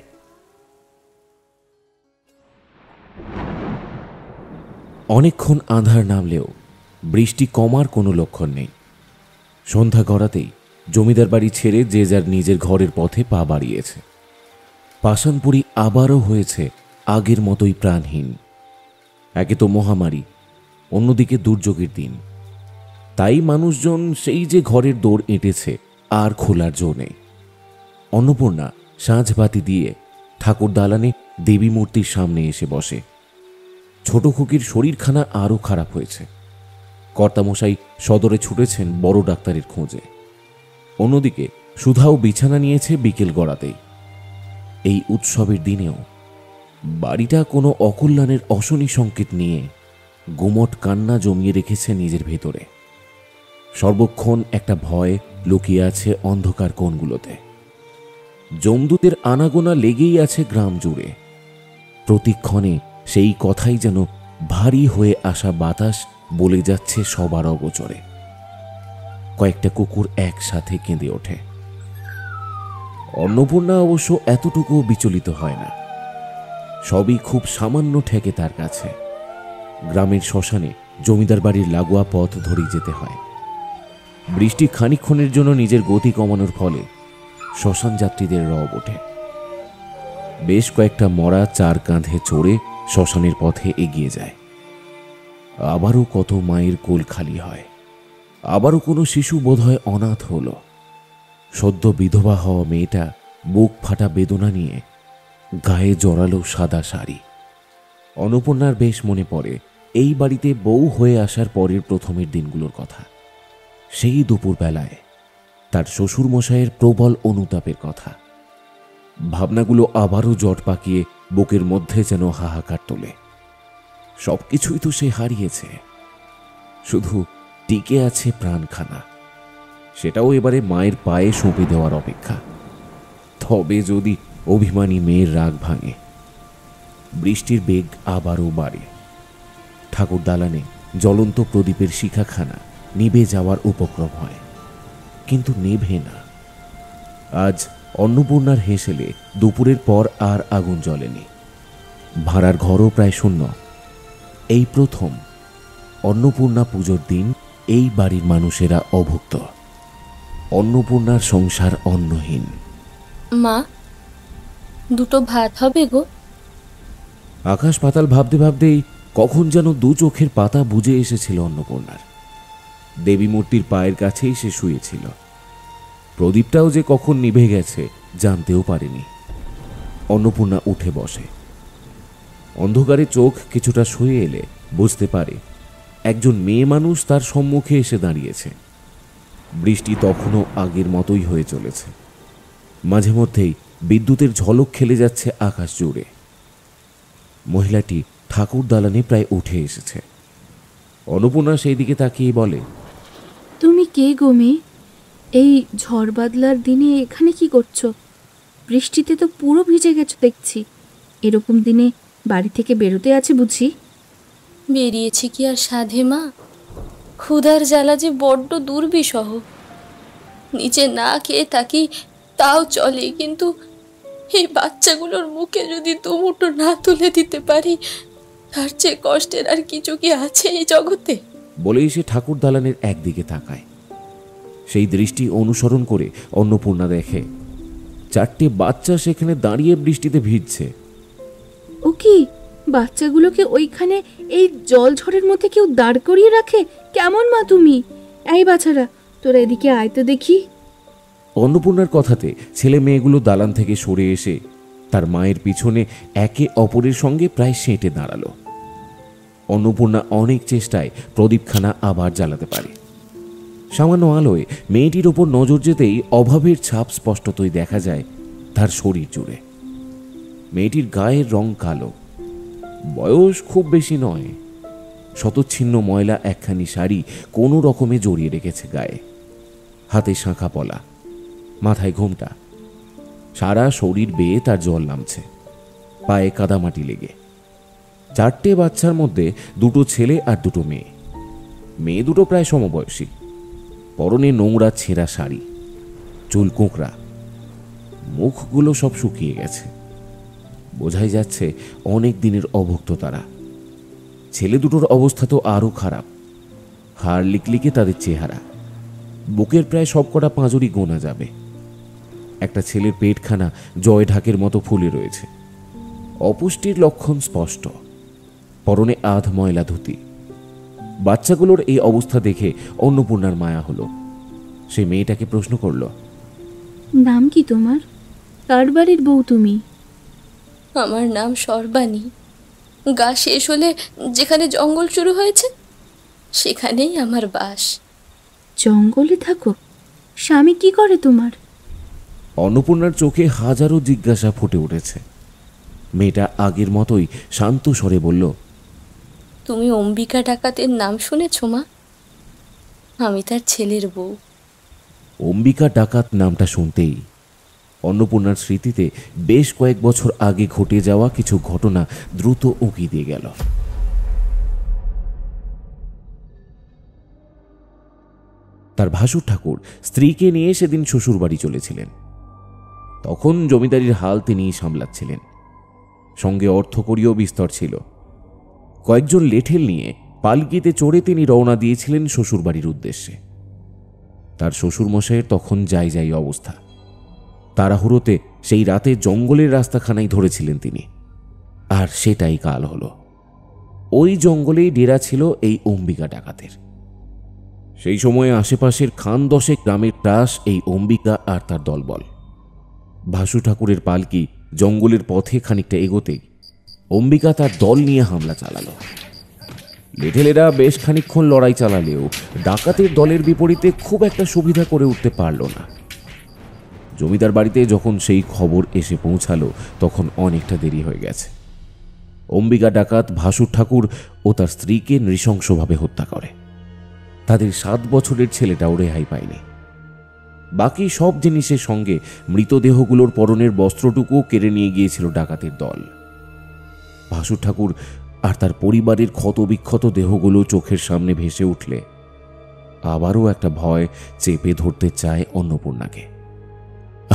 অনেকক্ষণ আঁধার নামলেও বৃষ্টি কমার কোনো লক্ষণ নেই। সন্ধ্যা গড়াতেই জমিদার বাড়ি ছেড়ে যে যার নিজের ঘরের পথে পা বাড়িয়েছে। পাষাণপুরী আবারও হয়েছে আগের মতোই প্রাণহীন। একে তো মহামারী, অন্যদিকে দুর্যোগের দিন। তাই মানুষজন সেই যে ঘরের দৌড় এঁটেছে আর খোলার জো নেই। অন্নপূর্ণা সাঁঝবাতি দিয়ে ঠাকুর দালানে দেবী মূর্তির সামনে এসে বসে। ছোট খুকির শরীরখানা আরও খারাপ হয়েছে। কর্তামশাই সদরে ছুটেছেন বড় ডাক্তারের খোঁজে। অন্যদিকে সুধাও বিছানা নিয়েছে বিকেল গড়াতেই। এই উৎসবের দিনেও বাড়িটা কোনো অকল্যাণের অশনি সংকেত নিয়ে গুমট কান্না জমিয়ে রেখেছে নিজের ভেতরে। সর্বক্ষণ একটা ভয় লুকিয়ে আছে অন্ধকার কোণগুলোতে। যমদূতের আনাগোনা লেগেই আছে গ্রাম জুড়ে। প্রতিক্ষণে সেই কথাই যেন ভারী হয়ে আসা বাতাস বলে যাচ্ছে সবার অগোচরে। কয়েকটা কুকুর একসাথে কেঁদে ওঠে। অন্নপূর্ণা অবশ্য এতটুকু বিচলিত হয় না। সবই খুব সামান্য ঠেকে তার কাছে। গ্রামের শ্মশানে জমিদার বাড়ির লাগোয়া পথ ধরেই যেতে হয়। বৃষ্টি খানিকক্ষণের জন্য নিজের গতি কমানোর ফলে শ্মশান যাত্রীদের রব ওঠে। বেশ কয়েকটা মরা চার কাঁধে চড়ে শ্মশানের পথে এগিয়ে যায়। আবারও কত মায়ের কোল খালি হয়। আবারও কোনো শিশু বোধহয় অনাথ হল। সদ্য বিধবা হওয়া মেয়েটা বুক ফাটা বেদনা নিয়ে গায়ে জড়ালো সাদা শাড়ি। অন্নপূর্ণার বেশ মনে পড়ে এই বাড়িতে বউ হয়ে আসার পরের প্রথমের দিনগুলোর কথা। সেই দুপুরবেলায় তার শ্বশুরমশাইয়ের প্রবল অনুতাপের কথা। ভাবনাগুলো আবারও জট পাকিয়ে বুকের মধ্যে যেন হাহাকার তোলে। সবকিছুই তো সে হারিয়েছে, শুধু টিকে আছে প্রাণখানা। সেটাও এবারে মায়ের পায়ে সঁপে দেওয়ার অপেক্ষা। তবে যদি অভিমানী মেয়ের রাগ ভাঙে। বৃষ্টির বেগ আবারও বাড়ে। ঠাকুর দালানে জ্বলন্ত প্রদীপের শিখাখানা নিভে যাওয়ার উপক্রম হয়, কিন্তু নেভে না। আজ অন্নপূর্ণার হেসেলে দুপুরের পর আর আগুন জ্বলেনি। ভাড়ার ঘরও প্রায় শূন্য। এই প্রথম অন্নপূর্ণা পুজোর দিন এই বাড়ির মানুষেরা অভুক্ত। অন্নপূর্ণার সংসার অন্নহীন। মা, দুটো ভাত হবে গো? আকাশ পাতাল ভাবতে ভাবতেই কখন যেন দু চোখের পাতা বুজে এসেছিল অন্নপূর্ণার। দেবী মূর্তির পায়ের কাছেই সে শুয়েছিল। প্রদীপটাও যে কখন নিভে গেছে জানতেও পারেনি। অন্নপূর্ণা উঠে বসে। অন্ধকারে চোখ কিছুটা সয়ে এলে বুঝতে পারে একজন মেয়ে মানুষ তার সম্মুখে এসে দাঁড়িয়েছে। বৃষ্টি তখনও আগের মতোই হয়ে চলেছে। মাঝে মধ্যেই বিদ্যুতের ঝলক খেলে যাচ্ছে আকাশ জুড়ে। মহিলাটি ঠাকুর দালানে প্রায় উঠে এসেছে। অন্নপূর্ণা সেই দিকে তাকিয়ে বলে, তুমি কে গো মেয়ে? এই ঝড় বাদলার দিনে এখানে কি করছো? বৃষ্টিতে তো পুরো ভিজে গেছো দেখছি। এরকম দিনে বাড়ি থেকে বেরোতে আছে বুঝি? বেরিয়েছি কি আর সাধে মা, ক্ষুধার জ্বালা যে বড্ড দুর্বিষহ। নিচে না খেয়ে থাকি তাও চলে, কিন্তু এই বাচ্চাগুলোর মুখে যদি দুমুঠো না তুলে দিতে পারি তার চেয়ে কষ্টের আর কিছু কি আছে এই জগতে? বলেই সে ঠাকুর দালানের একদিকে তাকায়। সেই দৃষ্টি অনুসরণ করে অন্নপূর্ণা দেখে চারটে বাচ্চা সেখানে দাঁড়িয়ে বৃষ্টিতে ভিজছে। ও কি, বাচ্চাগুলোকে ওইখানে এই জল ঝড়ের মধ্যে কেউ দাঁড় করিয়ে রাখে? কেমন মা তুমি? এই বাছারা, তোরা এদিকে আয় তো দেখি। অন্নপূর্ণার কথাতে ছেলে মেয়েগুলো দালান থেকে সরে এসে তার মায়ের পিছনে একে অপরের সঙ্গে প্রায় সেঁটে দাঁড়ালো। অন্নপূর্ণা অনেক চেষ্টায় প্রদীপখানা আবার জ্বালাতে পারে। সামান্য আলোয় মেয়েটির ওপর নজর যেতেই অভাবের ছাপ স্পষ্টতই দেখা যায় তার শরীর জুড়ে। মেয়েটির গায়ের রং কালো, বয়স খুব বেশি নয়। শতচ্ছিন্ন ময়লা একখানি শাড়ি কোনো রকমে জড়িয়ে রেখেছে গায়ে। হাতে শাঁখা পলা, মাথায় ঘোমটা। সারা শরীর বেয়ে তার জল নামছে, পায়ে কাদামাটি লেগে। চারটে বাচ্চার মধ্যে দুটো ছেলে আর দুটো মেয়ে। মেয়ে দুটো প্রায় সমবয়সী, পরনে নোংরা ছেঁড়া শাড়ি, চুল কোঁকড়া, মুখগুলো সব শুকিয়ে গেছে। বোঝাই যাচ্ছে অনেক দিনের অভুক্ত তারা। ছেলে দুটোর অবস্থা তো আরও খারাপ। হাড় লিকলিকে তাদের চেহারা, বুকের প্রায় সবকটা পাঁজরই গোনা যাবে। একটা ছেলের পেটখানা জয় ঢাকের মতো ফুলে রয়েছে। অপুষ্টির লক্ষণ স্পষ্ট। পরনে আধ ময়লা ধুতি। বাচ্চাগুলোর এই অবস্থা দেখে অন্নপূর্ণার মায়া হলো। সে মেয়েটাকে প্রশ্ন করল, নাম কি তোমার? কার বাড়ির বউ তুমি? আমার নাম সর্বাণী। গা শেষ হলে যেখানে জঙ্গল শুরু হয়েছে সেখানেই আমার বাস। জঙ্গলে থাকো? স্বামী কি করে তোমার? অন্নপূর্ণার চোখে হাজারো জিজ্ঞাসা ফুটে উঠেছে। মেয়েটা আগের মতোই শান্ত স্বরে বলল, তুমি অম্বিকা ডাকাতের নাম শুনেছ মা? আমি তার ছেলের বউ। অম্বিকা ডাকাত নামটা শুনতেই অন্নপূর্ণার স্মৃতিতে বেশ কয়েক বছর আগে ঘটে যাওয়া কিছু ঘটনা দ্রুত উঁকি দিয়ে গেল। তার ভাসুর ঠাকুর স্ত্রীকে নিয়ে সেদিন শ্বশুর বাড়ি চলেছিলেন। তখন জমিদারির হাল তিনিই সামলাচ্ছিলেন। সঙ্গে অর্থকড়িও বিস্তর ছিল। কয়েকজন লেঠেল নিয়ে পালকিতে চড়ে তিনি রওনা দিয়েছিলেন শ্বশুর বাড়ির উদ্দেশ্যে। তার শ্বশুরমশাইয়ের তখন যাই যাই অবস্থা। তাড়াহুড়োতে সেই রাতে জঙ্গলের রাস্তাখানায় ধরেছিলেন তিনি। আর সেটাই কাল হলো। ওই জঙ্গলেই ডেরা ছিল এই অম্বিকা ডাকাতের। সেই সময়ে আশেপাশের খান দশেক গ্রামের ত্রাস এই অম্বিকা আর তার দলবল। ভাসু ঠাকুরের পালকি জঙ্গলের পথে খানিকটা এগোতেই অম্বিকা তার দল নিয়ে হামলা চালালো। লেঠেলেরা বেশ খানিকক্ষণ লড়াই চালালেও ডাকাতের দলের বিপরীতে খুব একটা সুবিধা করে উঠতে পারল না। জমিদার বাড়িতে যখন সেই খবর এসে পৌঁছালো তখন অনেকটা দেরি হয়ে গেছে। অম্বিকা ডাকাত ভাসুর ঠাকুর ও তার স্ত্রীকে নৃশংসভাবে হত্যা করে। তাদের সাত বছরের ছেলেটাও রেহাই পায়নি। বাকি সব জিনিসের সঙ্গে মৃতদেহগুলোর পরনের বস্ত্রটুকুও কেড়ে নিয়ে গিয়েছিল ডাকাতের দল। ভাসুর ঠাকুর আর তার পরিবারের ক্ষতবিক্ষত দেহগুলো চোখের সামনে ভেসে উঠলে আবারও একটা ভয় চেপে ধরতে চায় অন্নপূর্ণাকে।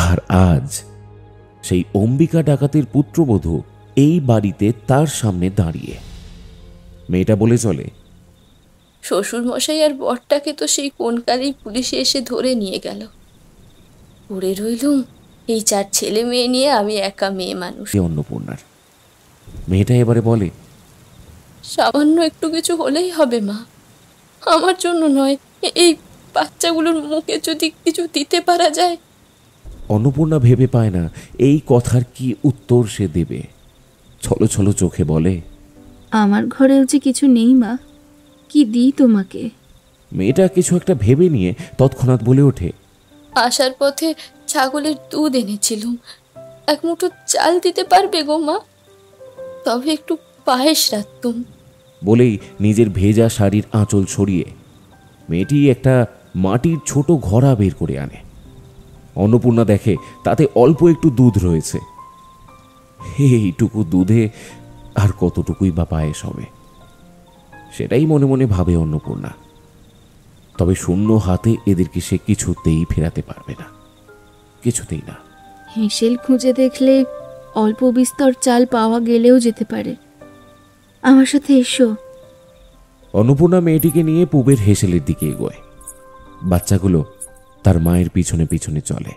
আর আজ সেই অম্বিকা ডাকাতের পুত্রবধূ এই বাড়িতে তার সামনে দাঁড়িয়ে। মেয়েটা বলে চলে, শ্বশুর মশাই আর বরটাকে তো সেই কোনকালেই পুলিশে এসে ধরে নিয়ে গেল। পড়ে রইলুম এই চার ছেলে মেয়ে নিয়ে, আমি একা মেয়ে মানুষ। অন্নপূর্ণার মেয়েটা এবারে বলে, সামান্য একটু কিছু হলেই হবে মা, আমার জন্য নয়, এই বাচ্চাগুলোর মুখে যদি কিছু দিতে পারা যায়। অন্নপূর্ণা ভেবে পায় না এই কথার কি উত্তর সে দেবে। ছলো ছলো চোখে বলে, আমার ঘরেও যে কিছু নেই মা, কি দিই তোমাকে? মেয়েটা কিছু একটা ভেবে নিয়ে তৎক্ষণাৎ বলে ওঠে, আসার পথে ছাগলের দুধ এনেছিলুম, এক মুঠো চাল দিতে পারবে গো মা? তবে একটু পায়েস রাখতুম। বলেই নিজের ভেজা শাড়ির আঁচল সরিয়ে মেয়েটি একটা মাটির ছোট ঘড়া বের করে আনে। অন্নপূর্ণা দেখে তাতে অল্প একটু দুধ রয়েছে। এইটুকু দুধে আর কতটুকুই বা পায়েস হবে, সেটাই মনে মনে ভাবে অন্নপূর্ণা। তবে শূন্য হাতে এদেরকে সে কিছুতেই ফেরাতে পারবে না, কিছুতেই না। হেঁসেল খুঁজে দেখলে অল্প বিস্তর চাল পাওয়া গেলেও যেতে পারে। আমার সাথে এসো। অন্নপূর্ণা মেয়েটিকে নিয়ে পুবের হেঁসেলের দিকে এগোয়। বাচ্চাগুলো তার মায়ের পিছনে পিছনে চলে।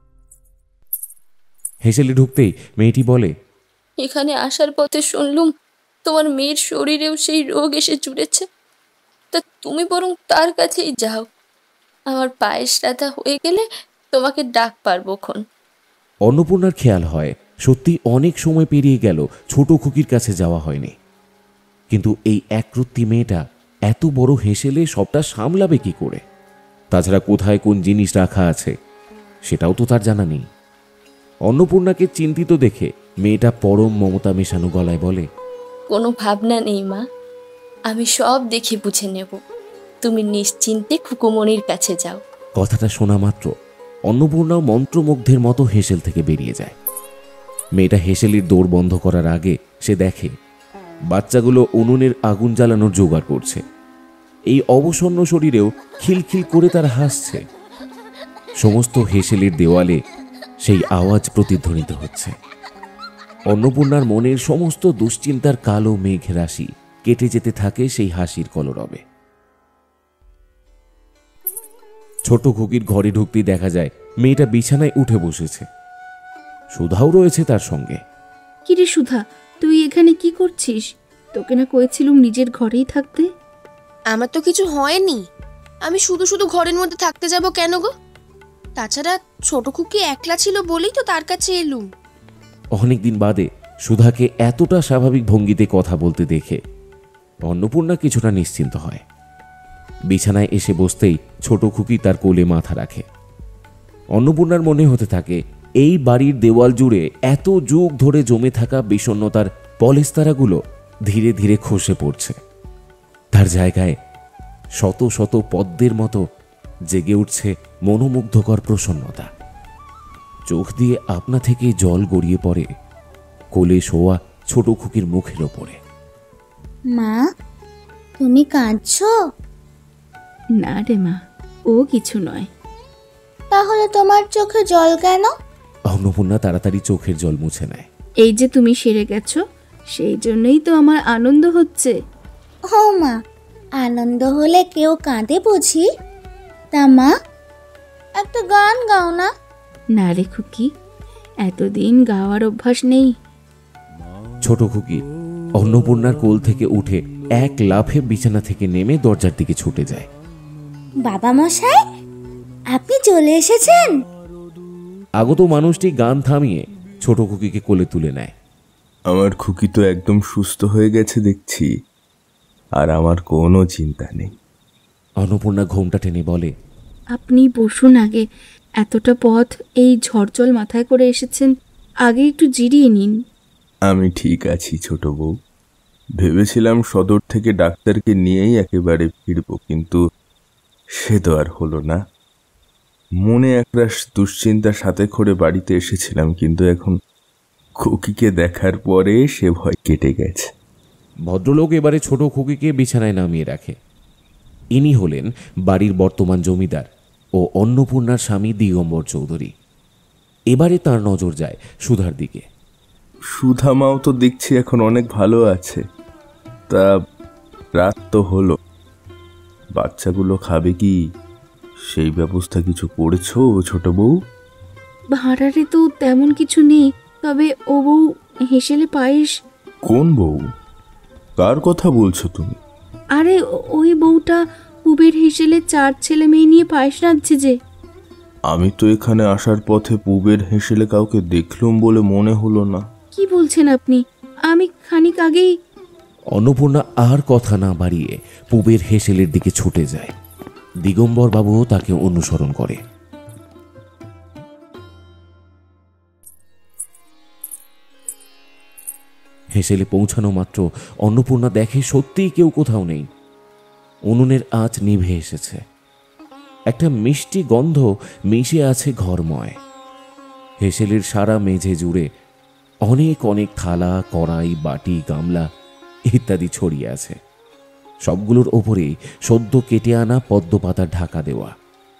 হেঁসেলে ঢুকতেই মেয়েটি বলে, এখানে আসার পথে শুনলুম তোমার মেয়ের শরীরেও সেই রোগ এসে জুড়েছে, তা তুমি বরং তার কাছেই যাও। আমার পায়েস রাধা হয়ে গেলে তোমাকে ডাক পারবো খন। অন্নপূর্ণার খেয়াল হয় সত্যি অনেক সময় পেরিয়ে গেল ছোট খুকির কাছে যাওয়া হয়নি। কিন্তু এই একরত্তি মেয়েটা এত বড় হেঁসেলে সবটা সামলাবে কি করে? তাছাড়া কোথায় কোন জিনিস রাখা আছে সেটাও তো তার জানা নেই। অন্নপূর্ণাকে চিন্তিত দেখে মেয়েটা পরম মমতা মেশানো গলায় বলে, কোনো ভাবনা নেই মা, আমি সব দেখে বুঝে নেব। তুমি নিশ্চিন্তে খুকুমণির কাছে যাও। কথাটা শোনা মাত্র অন্নপূর্ণাও মন্ত্রমুগ্ধের মতো হেঁসেল থেকে বেরিয়ে যায়। মেয়েটা হেঁসেলির দৌড় বন্ধ করার আগে সে দেখে বাচ্চাগুলো উনুনের আগুন জ্বালানোর জোগাড় করছে। এই অবসন্ন শরীরেও খিলখিল করে তার হাসছে। সমস্ত হেঁসেলির দেওয়ালে সেই আওয়াজ প্রতিধ্বনিত হচ্ছে। অন্নপূর্ণার মনের সমস্ত দুশ্চিন্তার কালো মেঘ রাশি কেটে যেতে থাকে সেই হাসির কলরবে। ছোট খুকির ঘরে ঢুকতেই দেখা যায় মেয়েটা বিছানায় উঠে বসেছে। সুধাও রয়েছে তার সঙ্গে। কিরে সুধা, তুই এখানে কি করছিস? তোকে না কয়েছিলুম নিজের ঘরেই থাকতে। আমার তো কিছু হয়নি, আমি শুধু শুধু ঘরের মধ্যে থাকতে যাব কেন গো? তাছাড়া ছোট খুকি একলা ছিল বলেই তো তার কাছে এলুম। অনেকদিন বাদে সুধাকে এতটা স্বাভাবিক ভঙ্গিতে কথা বলতে দেখে অন্নপূর্ণা কিছুটা নিশ্চিন্ত হয়। বিছানায় এসে বসতেই ছোট খুকি তার কোলে মাথা রাখে। অন্নপূর্ণার মনে হতে থাকে এই বাড়ির দেওয়াল জুড়ে এত যুগ ধরে জমে থাকা বিষণ্ণতার পলেস্তারাগুলো ধীরে ধীরে খসে পড়ছে। তার জায়গায় শত শত পদ্মের মতো জেগে উঠছে মনোমুগ্ধকর প্রসন্নতা। চোখ দিয়ে আপনা থেকে জল গড়িয়ে পড়ে কোলে শোয়া ছোট খুকির মুখের ওপরে। মা, তুমি কাঁদছো? না রে মা, ও কিছু নয়। তাহলে তোমার চোখে জল কেন? অন্নপূর্ণা তাড়াতাড়ি চোখের জল মুছে নেয়। এই যে তুমি সেরে গেছো, সেই জন্যই তো আমার আনন্দ হচ্ছে। ও মা, আনন্দ হলে কেউ কাঁদে বুঝি? তা মা, একটা গান গাও না। না রে খুকি, এতদিন গাওয়ার অভ্যাস নেই। ছোট খুকি অন্নপূর্ণার কোল থেকে উঠে এক লাফে বিছানা থেকে নেমে দরজার দিকে ছুটে যায়। বাবা মশাই, আপনি চলে এসেছেন? আগত মানুষটি গান থামিয়ে ছোট খুকিকে কোলে তুলে নেয়। আমার খুকি তো একদম সুস্থ হয়ে গেছে দেখছি, আর আমার কোনো চিন্তা নেই। অন্নপূর্ণা ঘোমটা টেনে বলে, আপনি বসুন আগে। এতটা পথ এই ঝড়জল মাথায় করে এসেছেন, আগে একটু জিরিয়ে নিন। আমি ঠিক আছি ছোট বউ। ভেবেছিলাম সদর থেকে ডাক্তারকে নিয়েই একেবারে ফিরবো, কিন্তু সে তো আর হলো না। মনে একরাশ দুশ্চিন্তার সাথে করে বাড়িতে এসেছিলাম, কিন্তু এখন খুকিকে দেখার পরে সে ভয় কেটে গেছে। ভদ্রলোক এবারে ছোট খুকিকে বিছানায় নামিয়ে রাখে। ইনি হলেন বাড়ির বর্তমান জমিদার ও অন্নপূর্ণার স্বামী দিগম্বর চৌধুরী। এবারে তার নজর যায় সুধার দিকে। সুধা মাও তো দেখছি এখন অনেক ভালো আছে। তা রাত তো হলো, বাচ্চাগুলো খাবে কি, সেই ব্যবস্থা কিছু করেছো ছোট বউ? ভাড়ারে তো তেমন কিছু নেই, তবে ও বউ হেসেলে পায়েস। কোন বউ? কার কথা বলছো তুমি? আরে ওই বউটা পুবের হেসেলে চার ছেলে মেয়ে নিয়ে পায়েস রাঁধছে যে। আমি তো এখানে আসার পথে পুবের হেসেলে কাউকে দেখলুম বলে মনে হলো না। কি বলছেন আপনি? আমি খানিক আগেই। অন্নপূর্ণা আর কথা না বাড়িয়ে পুবের হেসেলের দিকে ছুটে যায়। দিগম্বর বাবুও তাকে অনুসরণ করে। হেসেলে পৌঁছানো মাত্র অন্নপূর্ণা দেখে সত্যিই কেউ কোথাও নেই। উনুনের আঁচ নিভে এসেছে, একটা মিষ্টি গন্ধ মিশে আছে ঘরময়। হেসেলের সারা মেঝে জুড়ে অনেক অনেক থালা, কড়াই, বাটি, গামলা ইত্যাদি ছড়িয়ে আছে। সবগুলোর ওপরেই সদ্য কেটে আনা পদ্ম পাতার ঢাকা দেওয়া।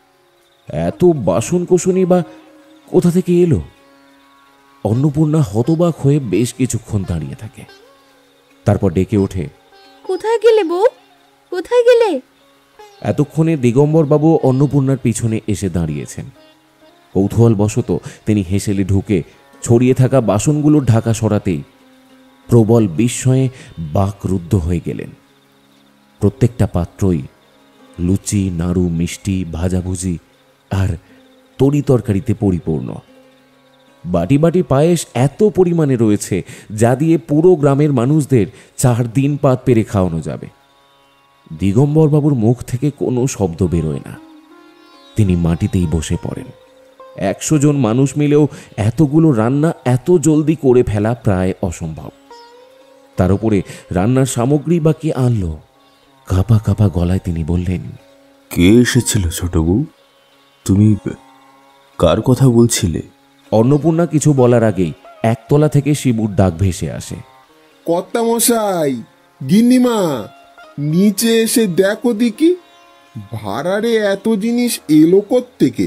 এত বাসন কোসনই বা কোথা থেকে এলো? অন্নপূর্ণা হতবাক হয়ে বেশ কিছুক্ষণ দাঁড়িয়ে থাকে, তারপর ডেকে ওঠে, কোথায় গেলে বউ, কোথায় গেলে? এতক্ষণে দিগম্বর বাবু অন্নপূর্ণার পিছনে এসে দাঁড়িয়েছেন। কৌতূহল বশত তিনি হেসেলে ঢুকে ছড়িয়ে থাকা বাসনগুলোর ঢাকা সরাতেই প্রবল বিস্ময়ে বাকরুদ্ধ হয়ে গেলেন। প্রত্যেকটা পাত্রই লুচি, নাড়ু, মিষ্টি, ভাজাভুজি আর তরি তরকারিতে পরিপূর্ণ। বাটি বাটি পায়েস এত পরিমাণে রয়েছে যা দিয়ে পুরো গ্রামের মানুষদের চার দিন পাত পেরে খাওয়ানো যাবে। দিগম্বর বাবুর মুখ থেকে কোনো শব্দ বেরোয় না। তিনি মাটিতেই বসে পড়েন। একশো জন মানুষ মিলেও এতগুলো রান্না এত জলদি করে ফেলা প্রায় অসম্ভব। তার উপরে রান্নার সামগ্রী বা কে আনলো? কাঁপা কাঁপা গলায় তিনি বললেন, কে এসেছিল ছোট বউ? তুমি কার কথা বলছিলে? অন্নপূর্ণা কিছু বলার আগেই একতলা থেকে শিবুর ডাক ভেসে আসে, কর্তা মশাই, গিন্নিমা, নিচে এসে দেখো দেখি ভাড়ারে এত জিনিস এলো কোত্থেকে?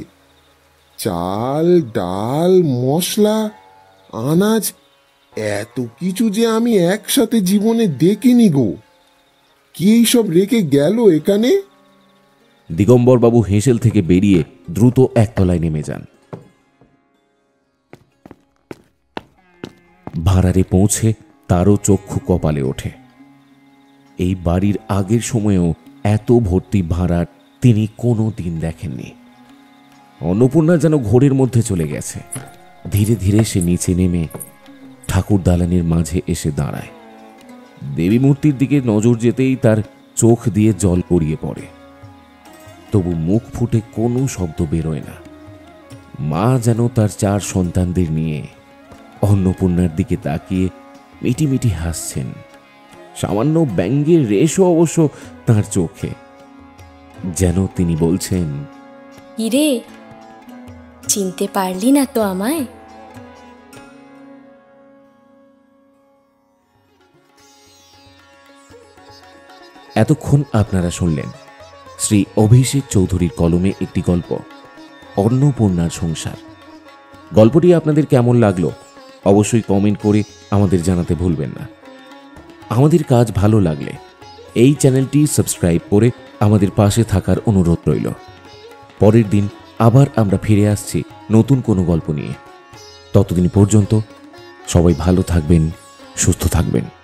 চাল, ডাল, মশলা, আনাজ, এত কিছু যে আমি একসাথে জীবনে দেখিনি গো। কি সব রেখে গেল এখানে? দিগম্বর বাবু হেসেল থেকে বেরিয়ে দ্রুত একতলায় নেমে যান। ভাড়ারে পৌঁছে তারও চক্ষু কপালে ওঠে। এই বাড়ির আগের সময়েও এত ভর্তি ভাড়ার তিনি কোনো দিন দেখেননি। অন্নপূর্ণা যেন ঘোরের মধ্যে চলে গেছে। ধীরে ধীরে সে নিচে নেমে ঠাকুর দালানের মাঝে এসে দাঁড়ায়। দেবী মূর্তির দিকে নজর যেতেই তার চোখ দিয়ে জল গড়িয়ে পড়ে, তবু মুখ ফুটে কোনো শব্দ বেরোয় না। মা যেন তার চার সন্তানদের নিয়ে অন্নপূর্ণার দিকে তাকিয়ে মিটিমিটি হাসছেন। সামান্য ব্যঙ্গের রেশও অবশ্য তার চোখে, যেন তিনি বলছেন, ইরে, চিনতে পারলি না তো আমায়? এতক্ষণ আপনারা শুনলেন শ্রী অভিষেক চৌধুরীর কলমে একটি গল্প, অন্নপূর্ণার সংসার। গল্পটি আপনাদের কেমন লাগলো অবশ্যই কমেন্ট করে আমাদের জানাতে ভুলবেন না। আমাদের কাজ ভালো লাগলে এই চ্যানেলটি সাবস্ক্রাইব করে আমাদের পাশে থাকার অনুরোধ রইল। পরের দিন আবার আমরা ফিরে আসছি নতুন কোনো গল্প নিয়ে। ততদিন পর্যন্ত সবাই ভালো থাকবেন, সুস্থ থাকবেন।